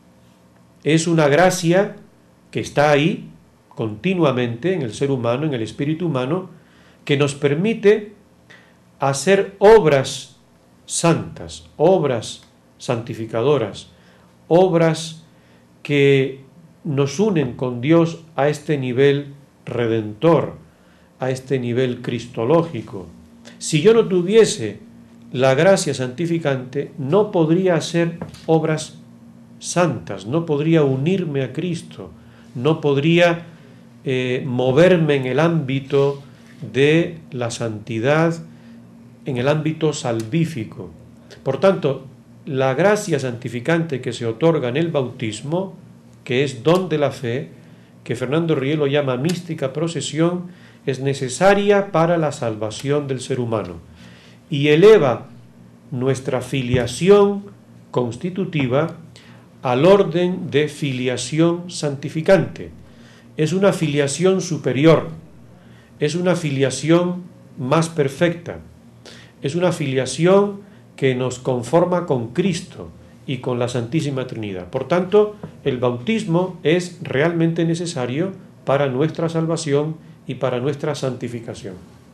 es una gracia que está ahí continuamente en el ser humano, en el espíritu humano, que nos permite hacer obras santas, obras santificadoras, obras que nos unen con Dios a este nivel redentor, a este nivel cristológico. Si yo no tuviese la gracia santificante, no podría hacer obras santas, no podría unirme a Cristo, no podría moverme en el ámbito de la santidad, en el ámbito salvífico. Por tanto, la gracia santificante que se otorga en el bautismo, que es don de la fe, que Fernando Rielo llama mística procesión, es necesaria para la salvación del ser humano y eleva nuestra filiación constitutiva al orden de filiación santificante. Es una filiación superior, es una filiación más perfecta, es una filiación que nos conforma con Cristo y con la Santísima Trinidad. Por tanto, el bautismo es realmente necesario para nuestra salvación y para nuestra santificación.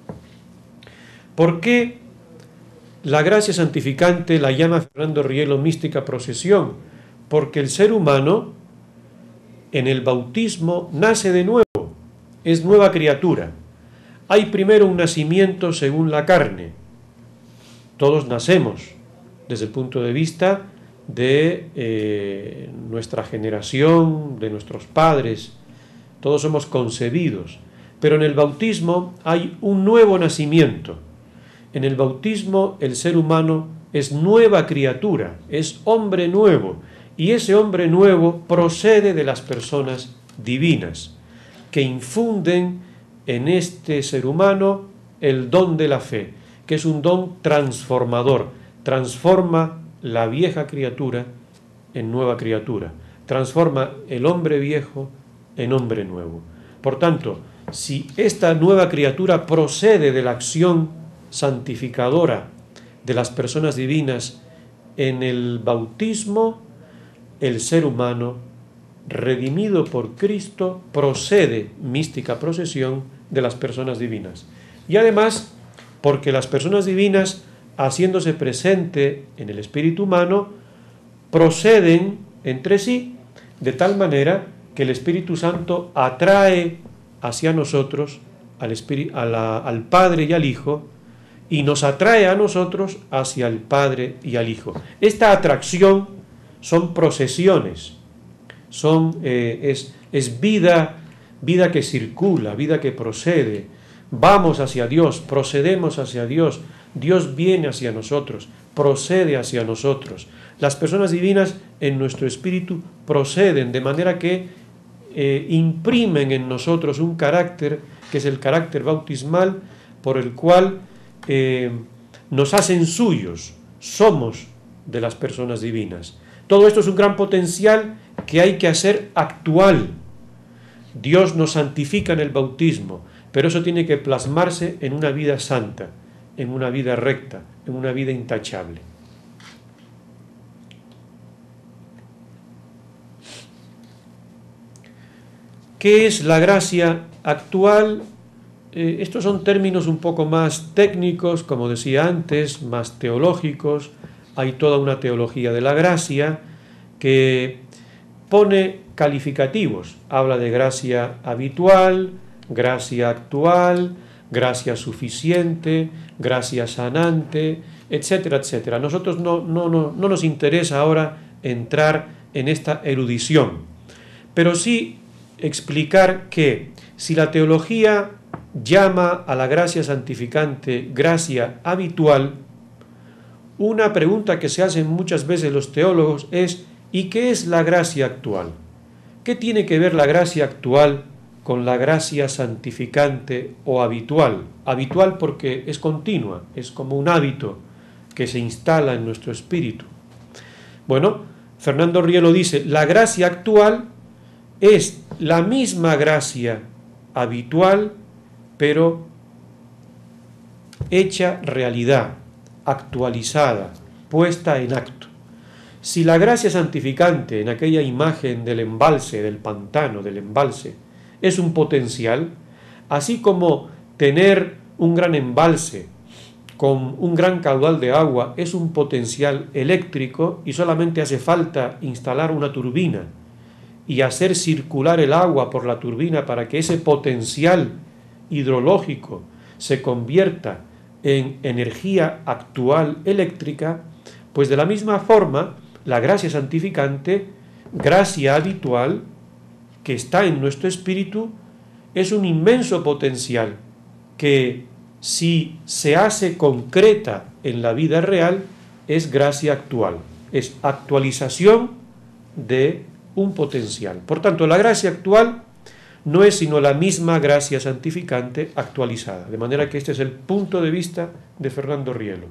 ¿Por qué la gracia santificante la llama Fernando Rielo mística procesión? Porque el ser humano en el bautismo nace de nuevo, es nueva criatura. Hay primero un nacimiento según la carne. Todos nacemos desde el punto de vista de nuestra generación, de nuestros padres. Todos somos concebidos. Pero en el bautismo hay un nuevo nacimiento. En el bautismo el ser humano es nueva criatura, es hombre nuevo, y ese hombre nuevo procede de las personas divinas, que infunden en este ser humano el don de la fe, que es un don transformador, transforma la vieja criatura en nueva criatura, transforma el hombre viejo en hombre nuevo. Por tanto, si esta nueva criatura procede de la acción santificadora de las personas divinas en el bautismo, el ser humano, redimido por Cristo, procede, mística procesión, de las personas divinas. Y además, porque las personas divinas, haciéndose presente en el espíritu humano, proceden entre sí de tal manera que el Espíritu Santo atrae hacia nosotros al Padre y al Hijo, y nos atrae a nosotros hacia el Padre y al Hijo. Esta atracción son procesiones, es vida que circula, vida que procede. Vamos hacia Dios, procedemos hacia Dios, Dios viene hacia nosotros, procede hacia nosotros. Las personas divinas en nuestro espíritu proceden, de manera que imprimen en nosotros un carácter, que es el carácter bautismal, por el cual nos hacen suyos, somos de las personas divinas. Todo esto es un gran potencial que hay que hacer actual. Dios nos santifica en el bautismo, pero eso tiene que plasmarse en una vida santa, en una vida recta, en una vida intachable. ¿Qué es la gracia actual? Estos son términos un poco más técnicos, como decía antes, más teológicos. Hay toda una teología de la gracia que pone calificativos. Habla de gracia habitual, gracia actual, gracia suficiente, gracia sanante, etcétera, etcétera. A nosotros no nos interesa ahora entrar en esta erudición, pero sí explicar que si la teología llama a la gracia santificante gracia habitual, una pregunta que se hacen muchas veces los teólogos es: ¿y qué es la gracia actual? ¿Qué tiene que ver la gracia actual con la gracia santificante o habitual? Habitual porque es continua, es como un hábito que se instala en nuestro espíritu. Bueno, Fernando Rielo dice: la gracia actual es la misma gracia habitual, pero hecha realidad, actualizada, puesta en acto. Si la gracia santificante, en aquella imagen del embalse, del pantano, del embalse, es un potencial, así como tener un gran embalse con un gran caudal de agua es un potencial eléctrico y solamente hace falta instalar una turbina y hacer circular el agua por la turbina para que ese potencial hidrológico se convierta en energía actual eléctrica, pues de la misma forma la gracia santificante, gracia habitual, que está en nuestro espíritu, es un inmenso potencial que, si se hace concreta en la vida real, es gracia actual, es actualización de un potencial. Por tanto, la gracia actual no es sino la misma gracia santificante actualizada, de manera que este es el punto de vista de Fernando Rielo.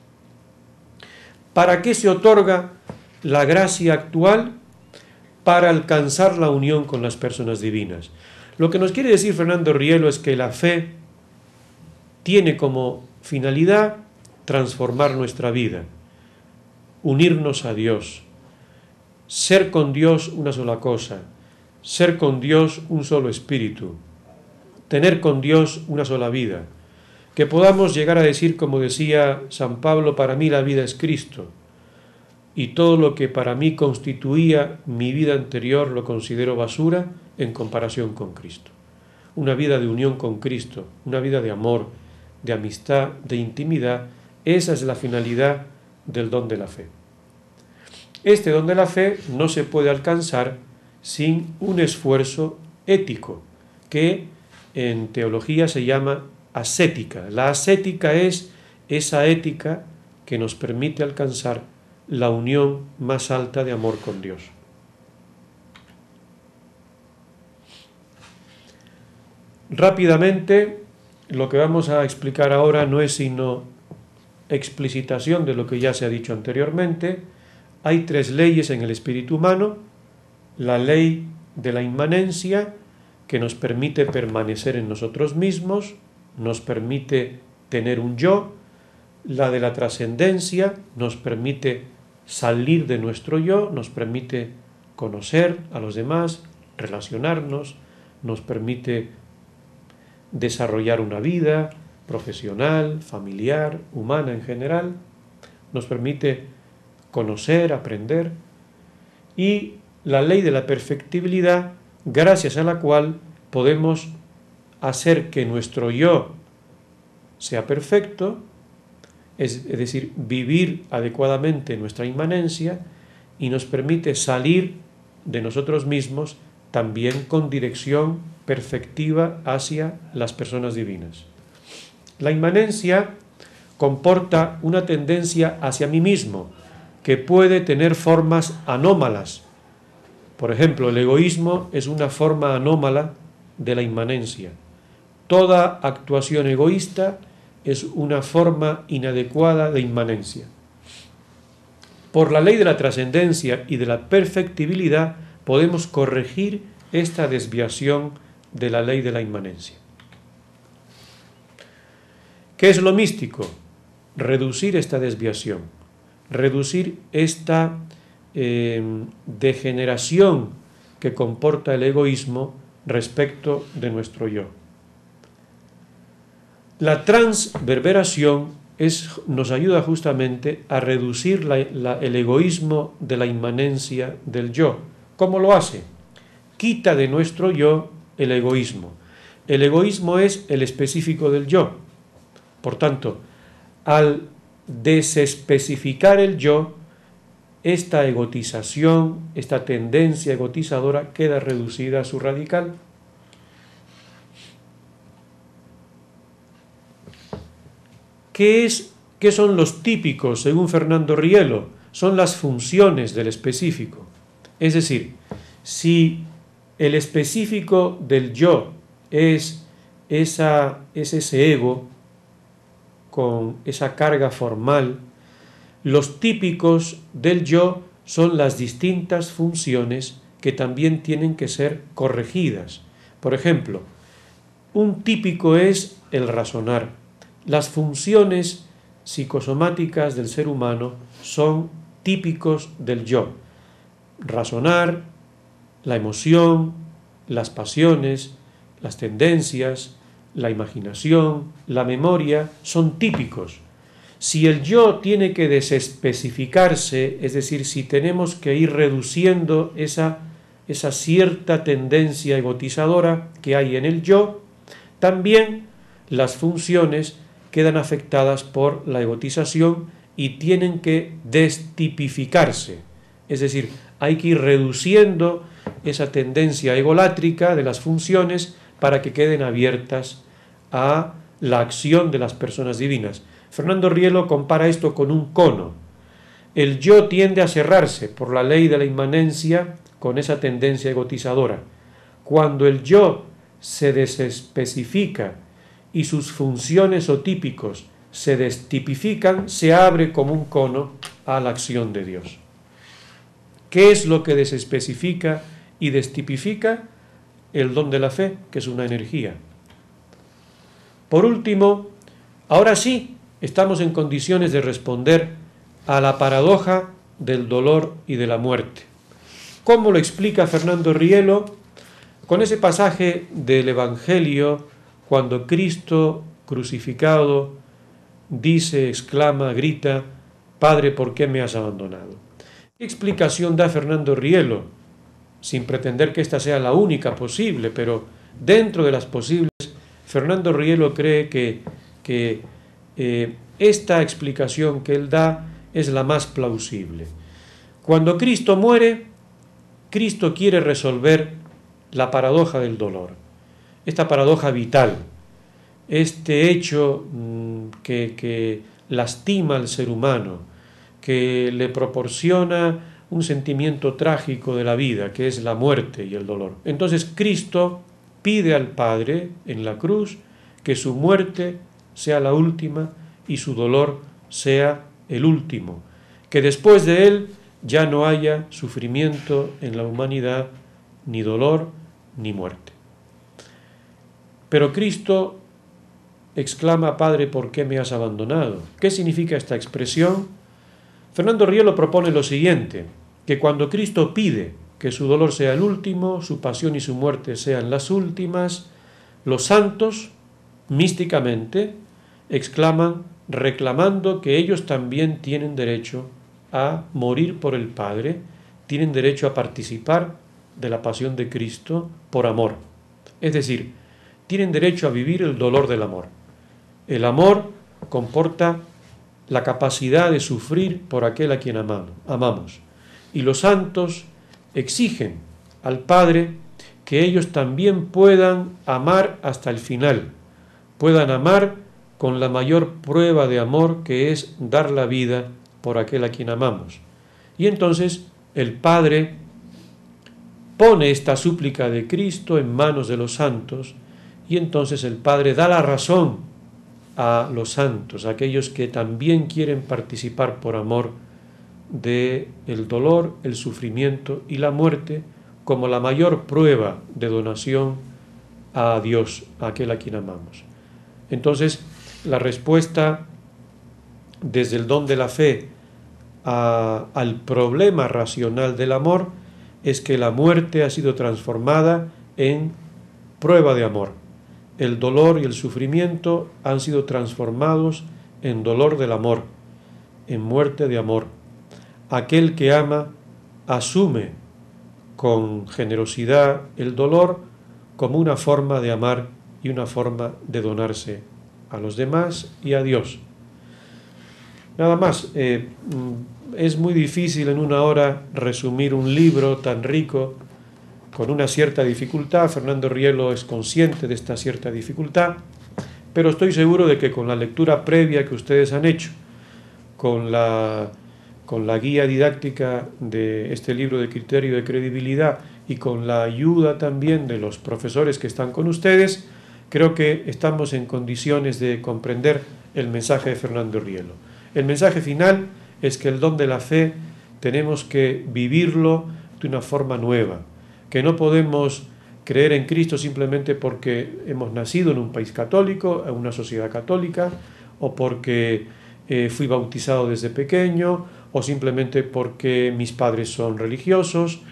¿Para qué se otorga la gracia actual? Para alcanzar la unión con las personas divinas. Lo que nos quiere decir Fernando Rielo es que la fe tiene como finalidad transformar nuestra vida, unirnos a Dios, ser con Dios una sola cosa, ser con Dios un solo espíritu, tener con Dios una sola vida, que podamos llegar a decir, como decía San Pablo: para mí la vida es Cristo, y todo lo que para mí constituía mi vida anterior lo considero basura en comparación con Cristo. Una vida de unión con Cristo, una vida de amor, de amistad, de intimidad, esa es la finalidad del don de la fe. Este don de la fe no se puede alcanzar sin un esfuerzo ético, que en teología se llama ascética. La ascética es esa ética que nos permite alcanzar la unión más alta de amor con Dios. Rápidamente, lo que vamos a explicar ahora no es sino explicitación de lo que ya se ha dicho anteriormente. Hay 3 leyes en el espíritu humano: la ley de la inmanencia, que nos permite permanecer en nosotros mismos, nos permite tener un yo; la de la trascendencia, nos permite salir de nuestro yo, nos permite conocer a los demás, relacionarnos, nos permite desarrollar una vida profesional, familiar, humana en general, nos permite conocer, aprender; y la ley de la perfectibilidad, gracias a la cual podemos hacer que nuestro yo sea perfecto, es decir, vivir adecuadamente nuestra inmanencia, y nos permite salir de nosotros mismos también con dirección perfectiva hacia las personas divinas. La inmanencia comporta una tendencia hacia mí mismo, que puede tener formas anómalas. Por ejemplo, el egoísmo es una forma anómala de la inmanencia. Toda actuación egoísta es una forma inadecuada de inmanencia. Por la ley de la trascendencia y de la perfectibilidad podemos corregir esta desviación de la ley de la inmanencia. ¿Qué es lo místico? Reducir esta desviación, reducir esta degeneración que comporta el egoísmo respecto de nuestro yo. La transverberación nos ayuda justamente a reducir el egoísmo de la inmanencia del yo. ¿Cómo lo hace? Quita de nuestro yo el egoísmo. El egoísmo es el específico del yo. Por tanto, al desespecificar el yo, esta egotización, esta tendencia egotizadora queda reducida a su radical. ¿Qué son los típicos, según Fernando Rielo? Son las funciones del específico. Es decir, si el específico del yo es ese ego con esa carga formal, los típicos del yo son las distintas funciones que también tienen que ser corregidas. Por ejemplo, un típico es el razonar. Las funciones psicosomáticas del ser humano son típicos del yo. Razonar, la emoción, las pasiones, las tendencias, la imaginación, la memoria, son típicos. Si el yo tiene que desespecificarse, es decir, si tenemos que ir reduciendo esa cierta tendencia egotizadora que hay en el yo, también las funciones quedan afectadas por la egotización y tienen que destipificarse. Es decir, hay que ir reduciendo esa tendencia egolátrica de las funciones para que queden abiertas a la acción de las personas divinas. Fernando Rielo compara esto con un cono. El yo tiende a cerrarse por la ley de la inmanencia con esa tendencia egotizadora. Cuando el yo se desespecifica y sus funciones o típicos se destipifican, se abre como un cono a la acción de Dios. ¿Qué es lo que desespecifica y destipifica? El don de la fe, que es una energía. Por último, ahora sí, estamos en condiciones de responder a la paradoja del dolor y de la muerte. ¿Cómo lo explica Fernando Rielo? Con ese pasaje del Evangelio, cuando Cristo crucificado dice, exclama, grita, Padre, ¿por qué me has abandonado? ¿Qué explicación da Fernando Rielo? Sin pretender que esta sea la única posible, pero dentro de las posibles, Fernando Rielo cree que esta explicación que él da es la más plausible. Cuando Cristo muere, Cristo quiere resolver la paradoja del dolor, esta paradoja vital, este hecho que lastima al ser humano, que le proporciona un sentimiento trágico de la vida, que es la muerte y el dolor. Entonces Cristo pide al Padre en la cruz que su muerte sea la última y su dolor sea el último, que después de él ya no haya sufrimiento en la humanidad, ni dolor, ni muerte. Pero Cristo exclama: Padre, ¿por qué me has abandonado? ¿Qué significa esta expresión? Fernando Rielo propone lo siguiente, que cuando Cristo pide que su dolor sea el último, su pasión y su muerte sean las últimas, los santos, místicamente, exclaman reclamando que ellos también tienen derecho a morir por el Padre, tienen derecho a participar de la pasión de Cristo por amor. Es decir, tienen derecho a vivir el dolor del amor. El amor comporta la capacidad de sufrir por aquel a quien amamos. Y los santos exigen al Padre que ellos también puedan amar hasta el final, puedan amar con la mayor prueba de amor, que es dar la vida por aquel a quien amamos. Y entonces el Padre pone esta súplica de Cristo en manos de los santos, y entonces el Padre da la razón a los santos, a aquellos que también quieren participar por amor de el dolor, el sufrimiento y la muerte como la mayor prueba de donación a Dios, a aquel a quien amamos. Entonces, la respuesta desde el don de la fe al problema racional del amor es que la muerte ha sido transformada en prueba de amor. El dolor y el sufrimiento han sido transformados en dolor del amor, en muerte de amor. Aquel que ama asume con generosidad el dolor como una forma de amar y una forma de donarse a los demás y a Dios. Nada más, es muy difícil en una hora resumir un libro tan rico con una cierta dificultad. Fernando Rielo es consciente de esta cierta dificultad, pero estoy seguro de que con la lectura previa que ustedes han hecho, con la guía didáctica de este libro de Criterio de Credibilidad y con la ayuda también de los profesores que están con ustedes, creo que estamos en condiciones de comprender el mensaje de Fernando Rielo. El mensaje final es que el don de la fe tenemos que vivirlo de una forma nueva, que no podemos creer en Cristo simplemente porque hemos nacido en un país católico, en una sociedad católica, o porque fui bautizado desde pequeño, o simplemente porque mis padres son religiosos,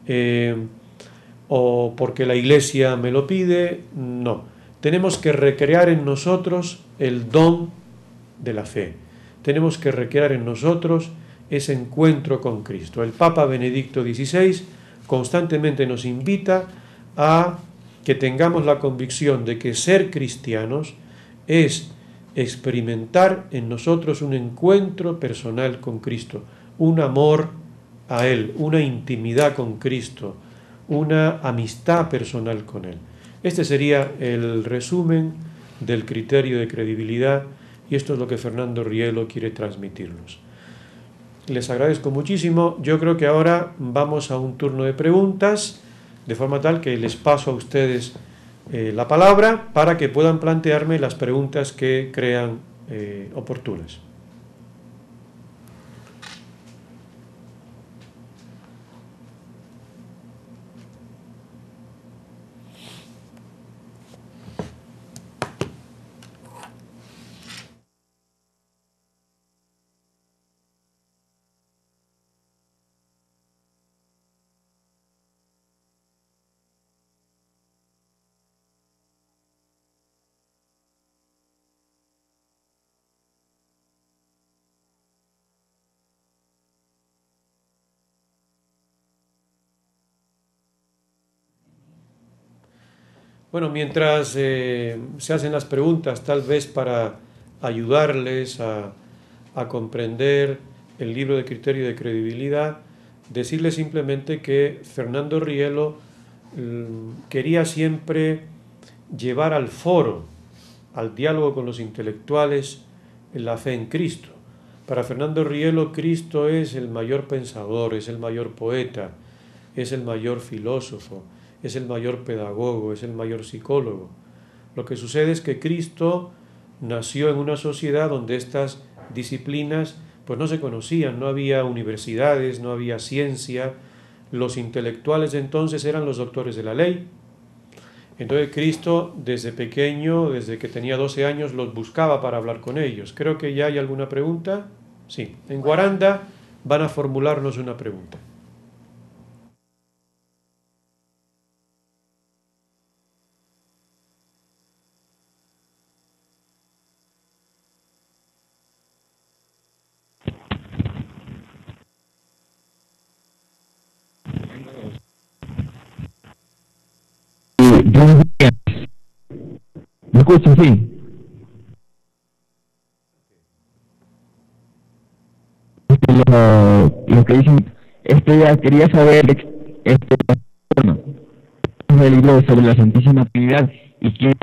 o porque la Iglesia me lo pide. No, tenemos que recrear en nosotros el don de la fe. Tenemos que recrear en nosotros ese encuentro con Cristo. El Papa Benedicto XVI constantemente nos invita a que tengamos la convicción de que ser cristianos es experimentar en nosotros un encuentro personal con Cristo, un amor a Él, una intimidad con Cristo, una amistad personal con Él. Este sería el resumen del criterio de credibilidad, y esto es lo que Fernando Rielo quiere transmitirnos. Les agradezco muchísimo. Yo creo que ahora vamos a un turno de preguntas, de forma tal que les paso a ustedes la palabra para que puedan plantearme las preguntas que crean oportunas. Bueno, mientras se hacen las preguntas, tal vez para ayudarles a comprender el libro de Criterio de Credibilidad, decirles simplemente que Fernando Rielo quería siempre llevar al foro, al diálogo con los intelectuales, la fe en Cristo. Para Fernando Rielo, Cristo es el mayor pensador, es el mayor poeta, es el mayor filósofo, es el mayor pedagogo, es el mayor psicólogo. Lo que sucede es que Cristo nació en una sociedad donde estas disciplinas pues no se conocían, no había universidades, no había ciencia, los intelectuales de entonces eran los doctores de la ley. Entonces Cristo desde pequeño, desde que tenía 12 años, los buscaba para hablar con ellos. Creo que ya hay alguna pregunta. Sí, en Guaranda van a formularnos una pregunta. Buenos días. ¿Me escuchas? Sí. Lo que dicen, ya quería saber, bueno, el libro sobre la Santísima Trinidad y quién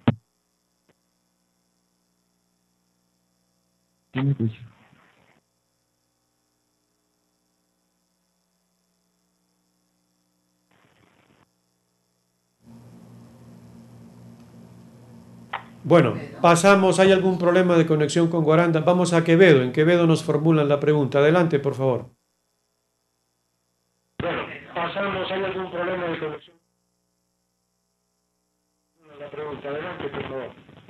me escucha. Bueno, pasamos, ¿hay algún problema de conexión con Guaranda? Vamos a Quevedo, en Quevedo nos formulan la pregunta. Adelante, por favor. Bueno, pasamos, ¿hay algún problema de conexión? La pregunta, adelante, por favor.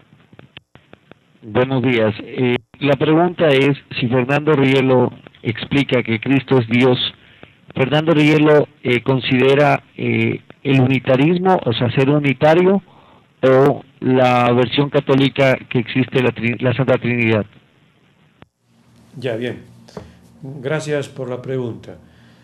Buenos días. La pregunta es si Fernando Rielo explica que Cristo es Dios. Fernando Rielo considera el unitarismo, o sea, ser unitario, o la versión católica que existe la Santa Trinidad. Ya, bien. Gracias por la pregunta.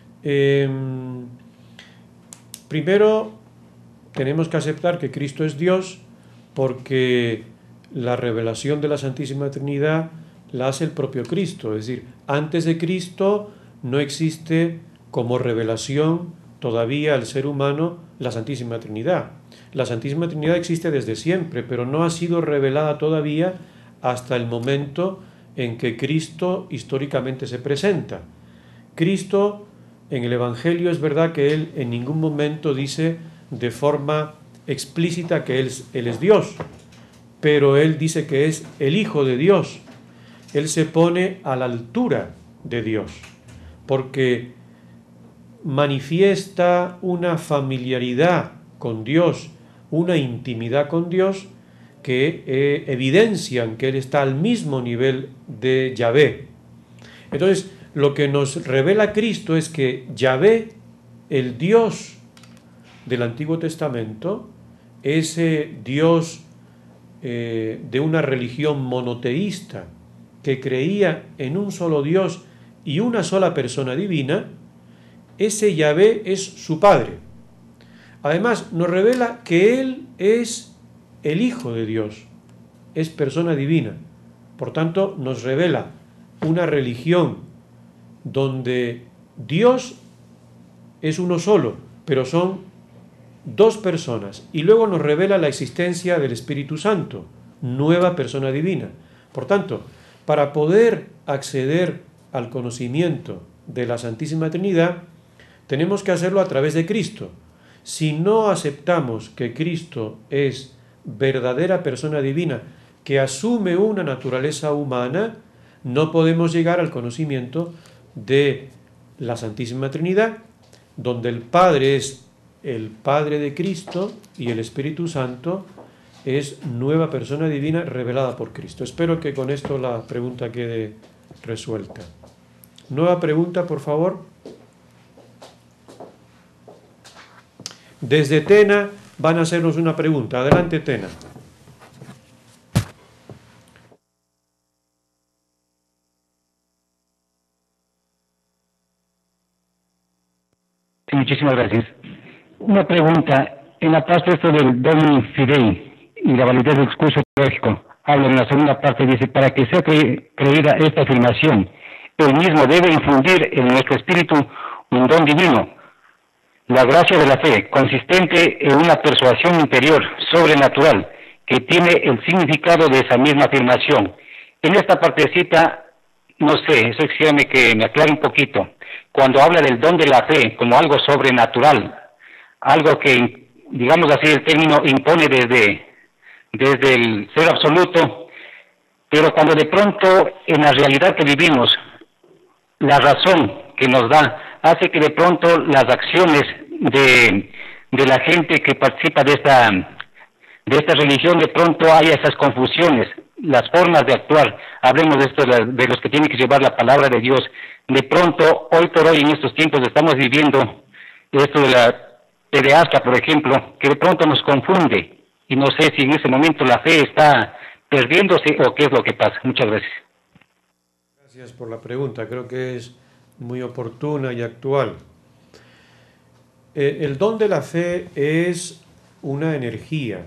Primero, tenemos que aceptar que Cristo es Dios porque la revelación de la Santísima Trinidad la hace el propio Cristo. Es decir, antes de Cristo no existe como revelación todavía al ser humano la Santísima Trinidad. La Santísima Trinidad existe desde siempre, pero no ha sido revelada todavía hasta el momento en que Cristo históricamente se presenta. Cristo en el Evangelio es verdad que Él en ningún momento dice de forma explícita que Él es Dios, pero Él dice que es el Hijo de Dios. Él se pone a la altura de Dios, porque manifiesta una familiaridad con Dios, una intimidad con Dios que evidencian que Él está al mismo nivel de Yahvé. Entonces, lo que nos revela Cristo es que Yahvé, el Dios del Antiguo Testamento, ese Dios de una religión monoteísta que creía en un solo Dios y una sola persona divina, ese Yahvé es su Padre. Además, nos revela que Él es el Hijo de Dios, es persona divina. Por tanto, nos revela una religión donde Dios es uno solo, pero son dos personas. Y luego nos revela la existencia del Espíritu Santo, nueva persona divina. Por tanto, para poder acceder al conocimiento de la Santísima Trinidad, tenemos que hacerlo a través de Cristo. Si no aceptamos que Cristo es verdadera persona divina, que asume una naturaleza humana, no podemos llegar al conocimiento de la Santísima Trinidad, donde el Padre es el Padre de Cristo y el Espíritu Santo es nueva persona divina revelada por Cristo. Espero que con esto la pregunta quede resuelta. Nueva pregunta, por favor. Desde Tena van a hacernos una pregunta. Adelante, Tena. Sí, muchísimas gracias. Una pregunta. En la parte del Domini Fidei y la validez del discurso teológico, habla en la segunda parte, dice, para que sea creída esta afirmación, el mismo debe infundir en nuestro espíritu un don divino, la gracia de la fe, consistente en una persuasión interior, sobrenatural, que tiene el significado de esa misma afirmación. En esta partecita, no sé, eso exígame que me aclare un poquito. Cuando habla del don de la fe como algo sobrenatural, algo que, digamos así, el término impone desde el ser absoluto, pero cuando de pronto en la realidad que vivimos, la razón que nos da hace que de pronto las acciones de la gente que participa de esta religión, de pronto haya esas confusiones, las formas de actuar. Hablemos de esto, de los que tienen que llevar la palabra de Dios. De pronto, hoy por hoy, en estos tiempos, estamos viviendo esto de la pederastia, por ejemplo, que de pronto nos confunde. Y no sé si en ese momento la fe está perdiéndose o qué es lo que pasa. Muchas gracias. Gracias por la pregunta, creo que es muy oportuna y actual. El don de la fe es una energía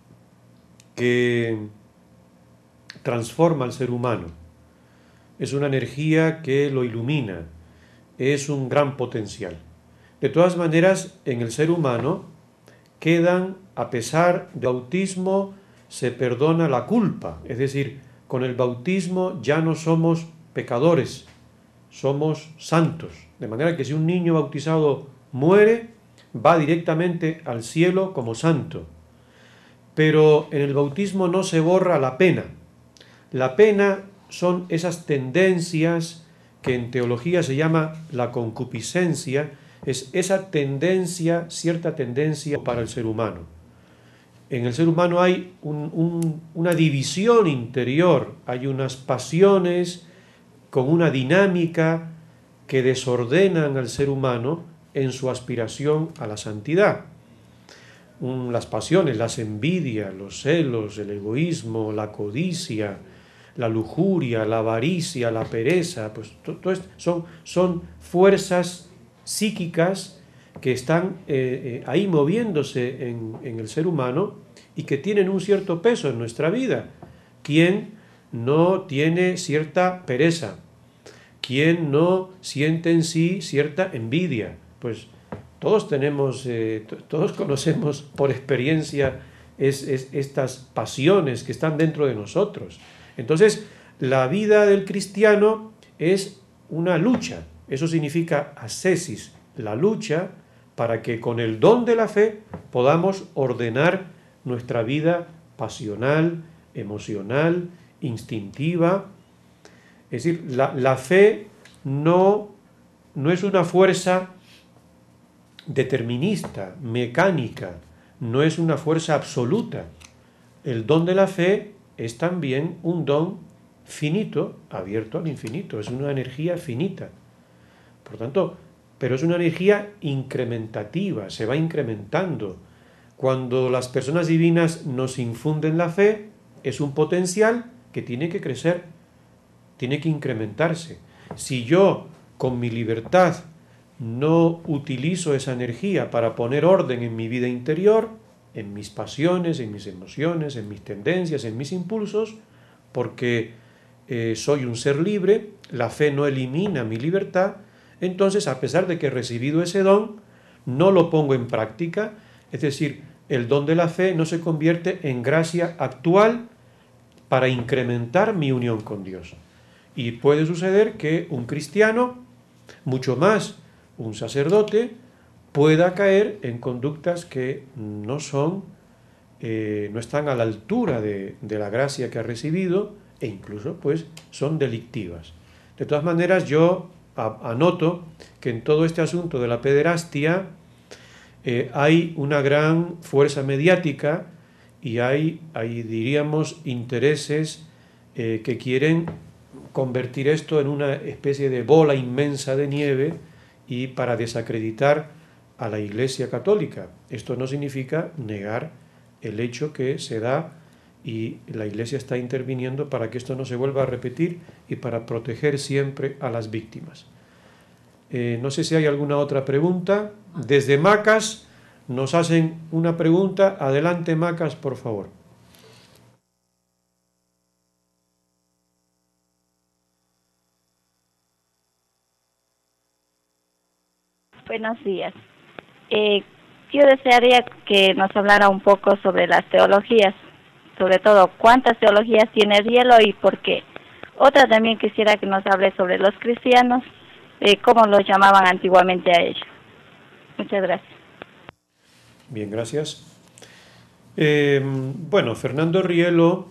que transforma al ser humano, es una energía que lo ilumina, es un gran potencial. De todas maneras, en el ser humano quedan, a pesar del bautismo, se perdona la culpa, es decir, con el bautismo ya no somos pecadores, somos santos, de manera que si un niño bautizado muere, va directamente al cielo como santo. Pero en el bautismo no se borra la pena. La pena son esas tendencias que en teología se llama la concupiscencia, es esa tendencia, cierta tendencia para el ser humano. En el ser humano hay una división interior, hay unas pasiones con una dinámica que desordenan al ser humano en su aspiración a la santidad. Las pasiones, las envidias, los celos, el egoísmo, la codicia, la lujuria, la avaricia, la pereza, pues todo esto son fuerzas psíquicas que están ahí moviéndose en el ser humano y que tienen un cierto peso en nuestra vida. ¿Quién no tiene cierta pereza? ¿Quién no siente en sí cierta envidia? Pues todos tenemos, todos conocemos por experiencia estas pasiones que están dentro de nosotros. Entonces, la vida del cristiano es una lucha. Eso significa ascesis, la lucha para que con el don de la fe podamos ordenar nuestra vida pasional, emocional, instintiva. Es decir, la fe no es una fuerza determinista, mecánica, no es una fuerza absoluta. El don de la fe es también un don finito, abierto al infinito, es una energía finita. Por tanto, pero es una energía incrementativa, se va incrementando. Cuando las personas divinas nos infunden la fe, es un potencial que tiene que crecer, tiene que incrementarse. Si yo, con mi libertad, no utilizo esa energía para poner orden en mi vida interior, en mis pasiones, en mis emociones, en mis tendencias, en mis impulsos, porque soy un ser libre, la fe no elimina mi libertad, entonces a pesar de que he recibido ese don, no lo pongo en práctica, es decir, el don de la fe no se convierte en gracia actual para incrementar mi unión con Dios. Y puede suceder que un cristiano, mucho más un sacerdote, pueda caer en conductas que no están a la altura de la gracia que ha recibido e incluso pues son delictivas. De todas maneras, yo anoto que en todo este asunto de la pederastia hay una gran fuerza mediática y hay diríamos, intereses que quieren convertir esto en una especie de bola inmensa de nieve y para desacreditar a la Iglesia Católica. Esto no significa negar el hecho que se da y la Iglesia está interviniendo para que esto no se vuelva a repetir y para proteger siempre a las víctimas. No sé si hay alguna otra pregunta. Desde Macas nos hacen una pregunta. Adelante, Macas, por favor. Buenos días. Yo desearía que nos hablara un poco sobre las teologías, sobre todo cuántas teologías tiene el hielo y por qué. Otra también quisiera que nos hable sobre los cristianos, cómo los llamaban antiguamente a ellos. Muchas gracias. Bien, gracias. Bueno, Fernando Rielo,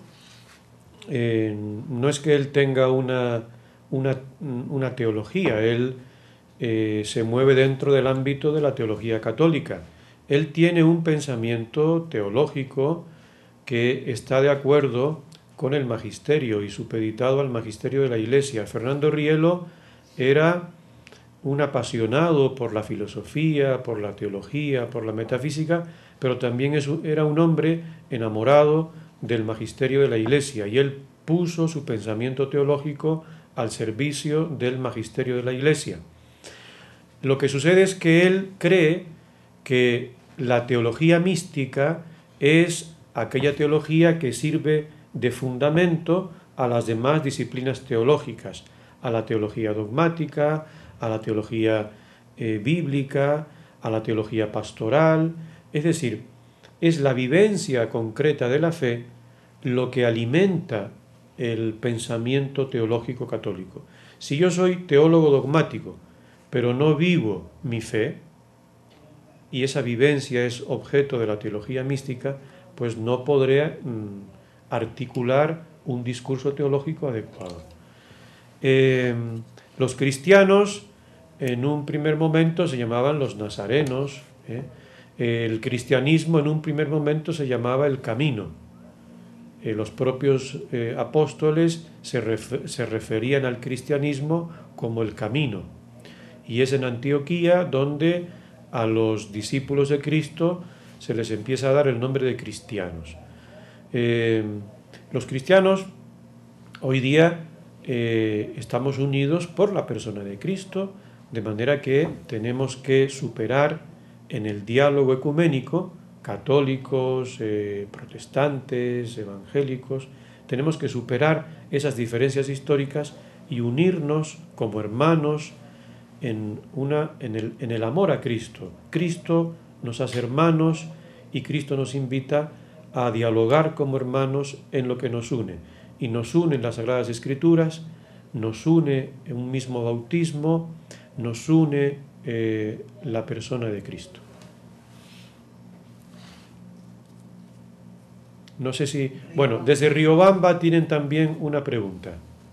no es que él tenga una teología, él se mueve dentro del ámbito de la teología católica. Él tiene un pensamiento teológico que está de acuerdo con el magisterio y supeditado al magisterio de la Iglesia. Fernando Rielo era un apasionado por la filosofía, por la teología, por la metafísica, pero también era un hombre enamorado del magisterio de la Iglesia, y él puso su pensamiento teológico al servicio del magisterio de la Iglesia. Lo que sucede es que él cree que la teología mística es aquella teología que sirve de fundamento a las demás disciplinas teológicas, a la teología dogmática, a la teología bíblica, a la teología pastoral. Es decir, es la vivencia concreta de la fe lo que alimenta el pensamiento teológico católico. Si yo soy teólogo dogmático, pero no vivo mi fe, y esa vivencia es objeto de la teología mística, pues no podré articular un discurso teológico adecuado. Los cristianos en un primer momento se llamaban los nazarenos, el cristianismo en un primer momento se llamaba el camino. Los propios apóstoles se referían al cristianismo como el camino. Y es en Antioquía donde a los discípulos de Cristo se les empieza a dar el nombre de cristianos. Los cristianos hoy día estamos unidos por la persona de Cristo, de manera que tenemos que superar en el diálogo ecuménico, católicos, protestantes, evangélicos, tenemos que superar esas diferencias históricas y unirnos como hermanos en el amor a Cristo. Cristo nos hace hermanos y Cristo nos invita a dialogar como hermanos en lo que nos une. Y nos unen las Sagradas Escrituras, nos une un mismo bautismo, nos une la persona de Cristo. No sé si... Bueno, desde Riobamba tienen también una pregunta.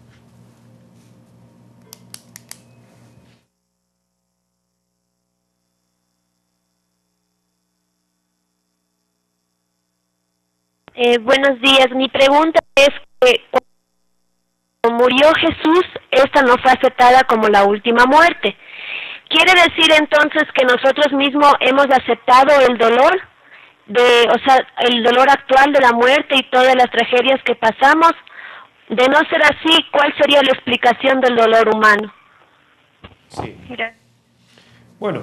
Buenos días. Mi pregunta es que cuando murió Jesús, esta no fue aceptada como la última muerte. ¿Quiere decir entonces que nosotros mismos hemos aceptado el dolor, el dolor actual de la muerte y todas las tragedias que pasamos? De no ser así, ¿cuál sería la explicación del dolor humano? Sí. Bueno,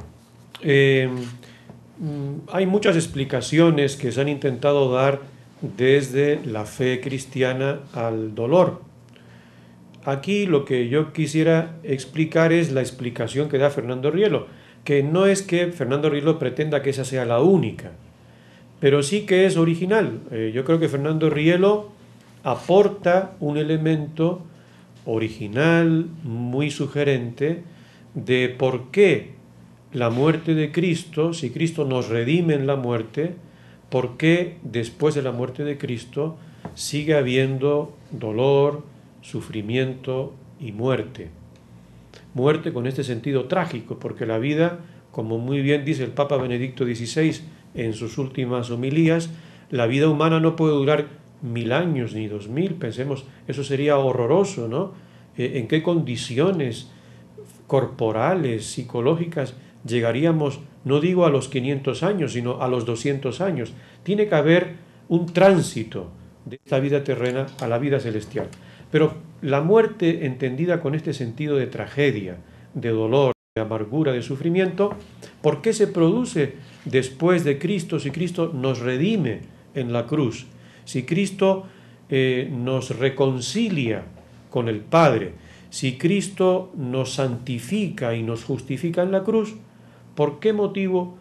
hay muchas explicaciones que se han intentado dar desde la fe cristiana al dolor. Aquí lo que yo quisiera explicar es la explicación que da Fernando Rielo, que no es que Fernando Rielo pretenda que esa sea la única, pero sí que es original. Yo creo que Fernando Rielo aporta un elemento original, muy sugerente, de por qué la muerte de Cristo, si Cristo nos redime en la muerte, por qué después de la muerte de Cristo sigue habiendo dolor, sufrimiento y muerte. Muerte con este sentido trágico, porque la vida, como muy bien dice el Papa Benedicto XVI en sus últimas homilías, la vida humana no puede durar 1000 años ni 2000, pensemos, eso sería horroroso, ¿no? ¿En qué condiciones corporales, psicológicas llegaríamos, no digo a los 500 años, sino a los 200 años? Tiene que haber un tránsito de esta vida terrena a la vida celestial. Pero la muerte, entendida con este sentido de tragedia, de dolor, de amargura, de sufrimiento, ¿por qué se produce después de Cristo si Cristo nos redime en la cruz? Si Cristo nos reconcilia con el Padre, si Cristo nos santifica y nos justifica en la cruz, ¿por qué motivo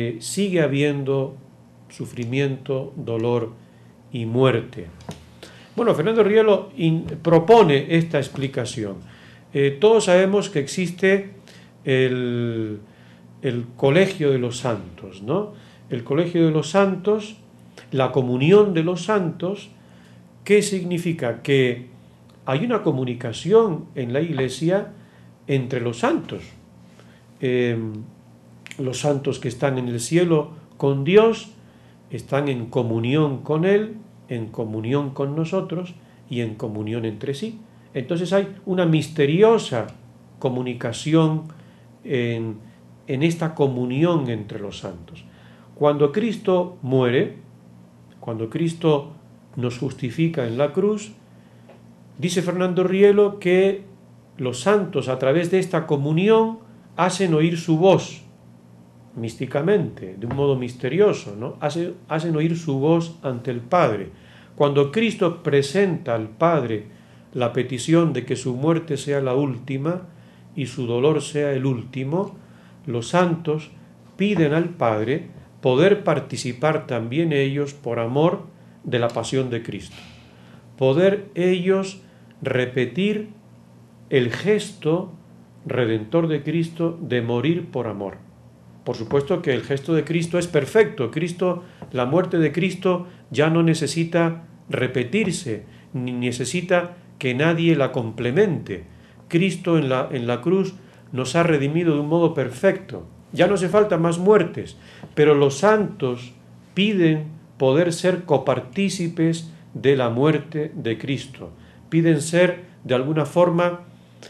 sigue habiendo sufrimiento, dolor y muerte? Bueno, Fernando Rielo propone esta explicación. Todos sabemos que existe el colegio de los santos, ¿no? El colegio de los santos, la comunión de los santos. ¿Qué significa? Que hay una comunicación en la Iglesia entre los santos. Los santos que están en el cielo con Dios están en comunión con Él, en comunión con nosotros y en comunión entre sí. Entonces hay una misteriosa comunicación en esta comunión entre los santos. Cuando Cristo muere, cuando Cristo nos justifica en la cruz, dice Fernando Rielo que los santos a través de esta comunión hacen oír su voz, místicamente, de un modo misterioso, ¿no? Hacen oír su voz ante el Padre. Cuando Cristo presenta al Padre la petición de que su muerte sea la última y su dolor sea el último, los santos piden al Padre poder participar también ellos por amor de la pasión de Cristo, poder ellos repetir el gesto redentor de Cristo de morir por amor. Por supuesto que el gesto de Cristo es perfecto. La muerte de Cristo ya no necesita repetirse, ni necesita que nadie la complemente. Cristo en la cruz nos ha redimido de un modo perfecto. Ya no hace falta más muertes, pero los santos piden poder ser copartícipes de la muerte de Cristo. Piden ser, de alguna forma,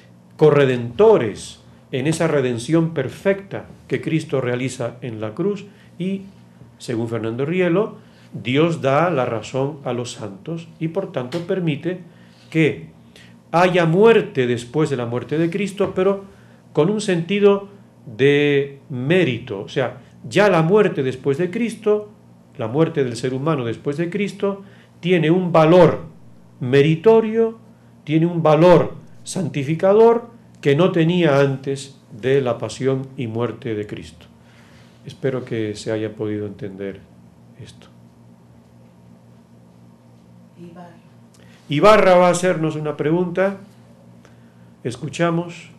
corredentores en esa redención perfecta que Cristo realiza en la cruz y, según Fernando Rielo, Dios da la razón a los santos y por tanto permite que haya muerte después de la muerte de Cristo, pero con un sentido de mérito. O sea, ya la muerte después de Cristo, la muerte del ser humano después de Cristo, tiene un valor meritorio, tiene un valor santificador que no tenía antes de la pasión y muerte de Cristo. Espero que se haya podido entender esto. Ibarra va a hacernos una pregunta. Escuchamos.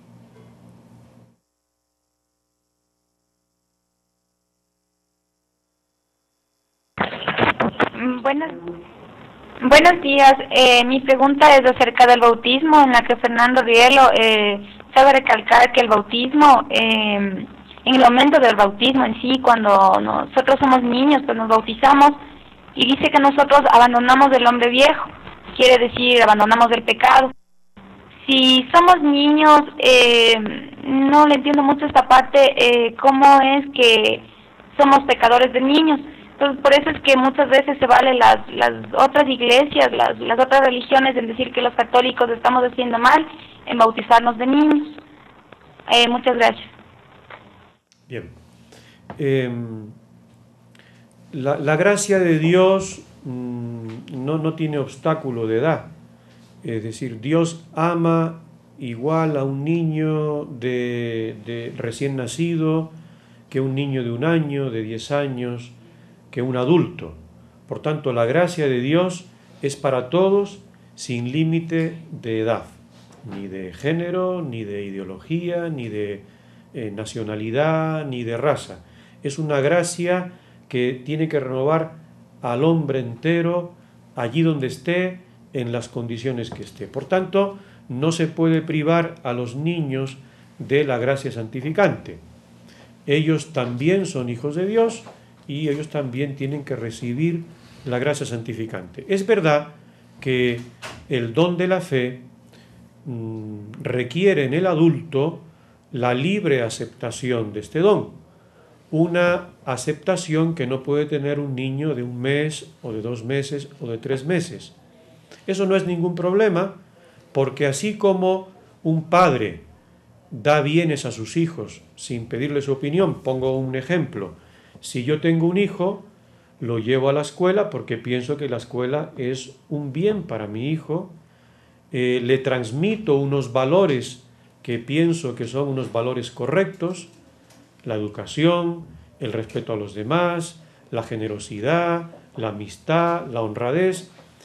Buenos días. Mi pregunta es acerca del bautismo, en la que Fernando Rielo sabe recalcar que el bautismo, en el momento del bautismo en sí, cuando nosotros somos niños, pues nos bautizamos, y dice que nosotros abandonamos el hombre viejo, quiere decir abandonamos el pecado. Si somos niños, no le entiendo mucho esta parte, cómo es que somos pecadores de niños. Entonces, por eso es que muchas veces se valen las otras iglesias, las otras religiones, en decir que los católicos estamos haciendo mal en bautizarnos de niños. Muchas gracias. Bien. La gracia de Dios no tiene obstáculo de edad. Es decir, Dios ama igual a un niño de recién nacido que un niño de 1 año, de 10 años, que un adulto. Por tanto, la gracia de Dios es para todos sin límite de edad, ni de género, ni de ideología, ni de nacionalidad, ni de raza. Es una gracia que tiene que renovar al hombre entero, allí donde esté, en las condiciones que esté. Por tanto, no se puede privar a los niños de la gracia santificante. Ellos también son hijos de Dios y ellos también tienen que recibir la gracia santificante. Es verdad que el don de la fe requiere en el adulto la libre aceptación de este don, una aceptación que no puede tener un niño de 1 mes o de 2 meses o de 3 meses. Eso no es ningún problema, porque así como un padre da bienes a sus hijos sin pedirle su opinión, pongo un ejemplo, si yo tengo un hijo, lo llevo a la escuela porque pienso que la escuela es un bien para mi hijo, le transmito unos valores que pienso que son unos valores correctos, la educación, el respeto a los demás, la generosidad, la amistad, la honradez,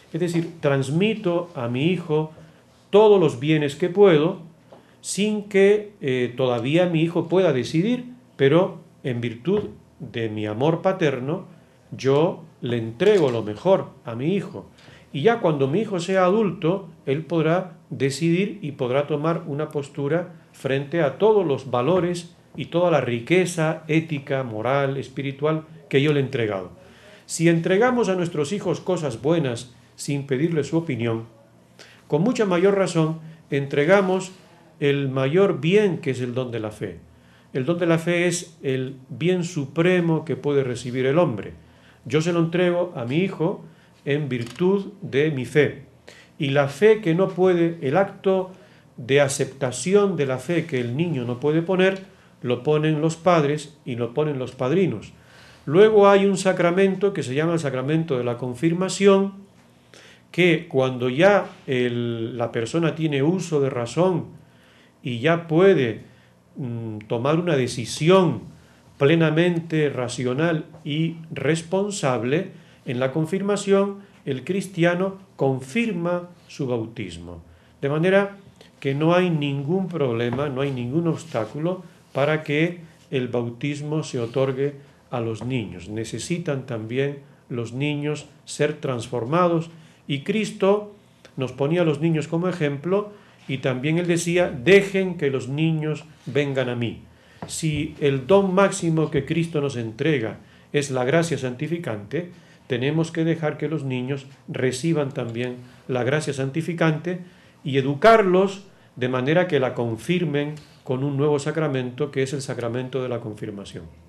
Es decir, transmito a mi hijo todos los bienes que puedo, sin que todavía mi hijo pueda decidir, pero en virtud de mi amor paterno, yo le entrego lo mejor a mi hijo. Y ya cuando mi hijo sea adulto, él podrá decidir y podrá tomar una postura frente a todos los valores y toda la riqueza ética, moral, espiritual que yo le he entregado. Si entregamos a nuestros hijos cosas buenas sin pedirle su opinión, con mucha mayor razón entregamos el mayor bien, que es el don de la fe. El don de la fe es el bien supremo que puede recibir el hombre. Yo se lo entrego a mi hijo en virtud de mi fe. Y la fe que no puede, el acto de aceptación de la fe que el niño no puede poner, lo ponen los padres y lo ponen los padrinos. Luego hay un sacramento que se llama el sacramento de la confirmación, que cuando ya la persona tiene uso de razón y ya puede tomar una decisión plenamente racional y responsable, en la confirmación el cristiano confirma su bautismo. De manera que no hay ningún problema, no hay ningún obstáculo para que el bautismo se otorgue a los niños. Necesitan también los niños ser transformados, y Cristo nos ponía a los niños como ejemplo, y también Él decía: dejen que los niños vengan a mí. Si el don máximo que Cristo nos entrega es la gracia santificante, tenemos que dejar que los niños reciban también la gracia santificante y educarlos de manera que la confirmen con un nuevo sacramento, que es el sacramento de la confirmación.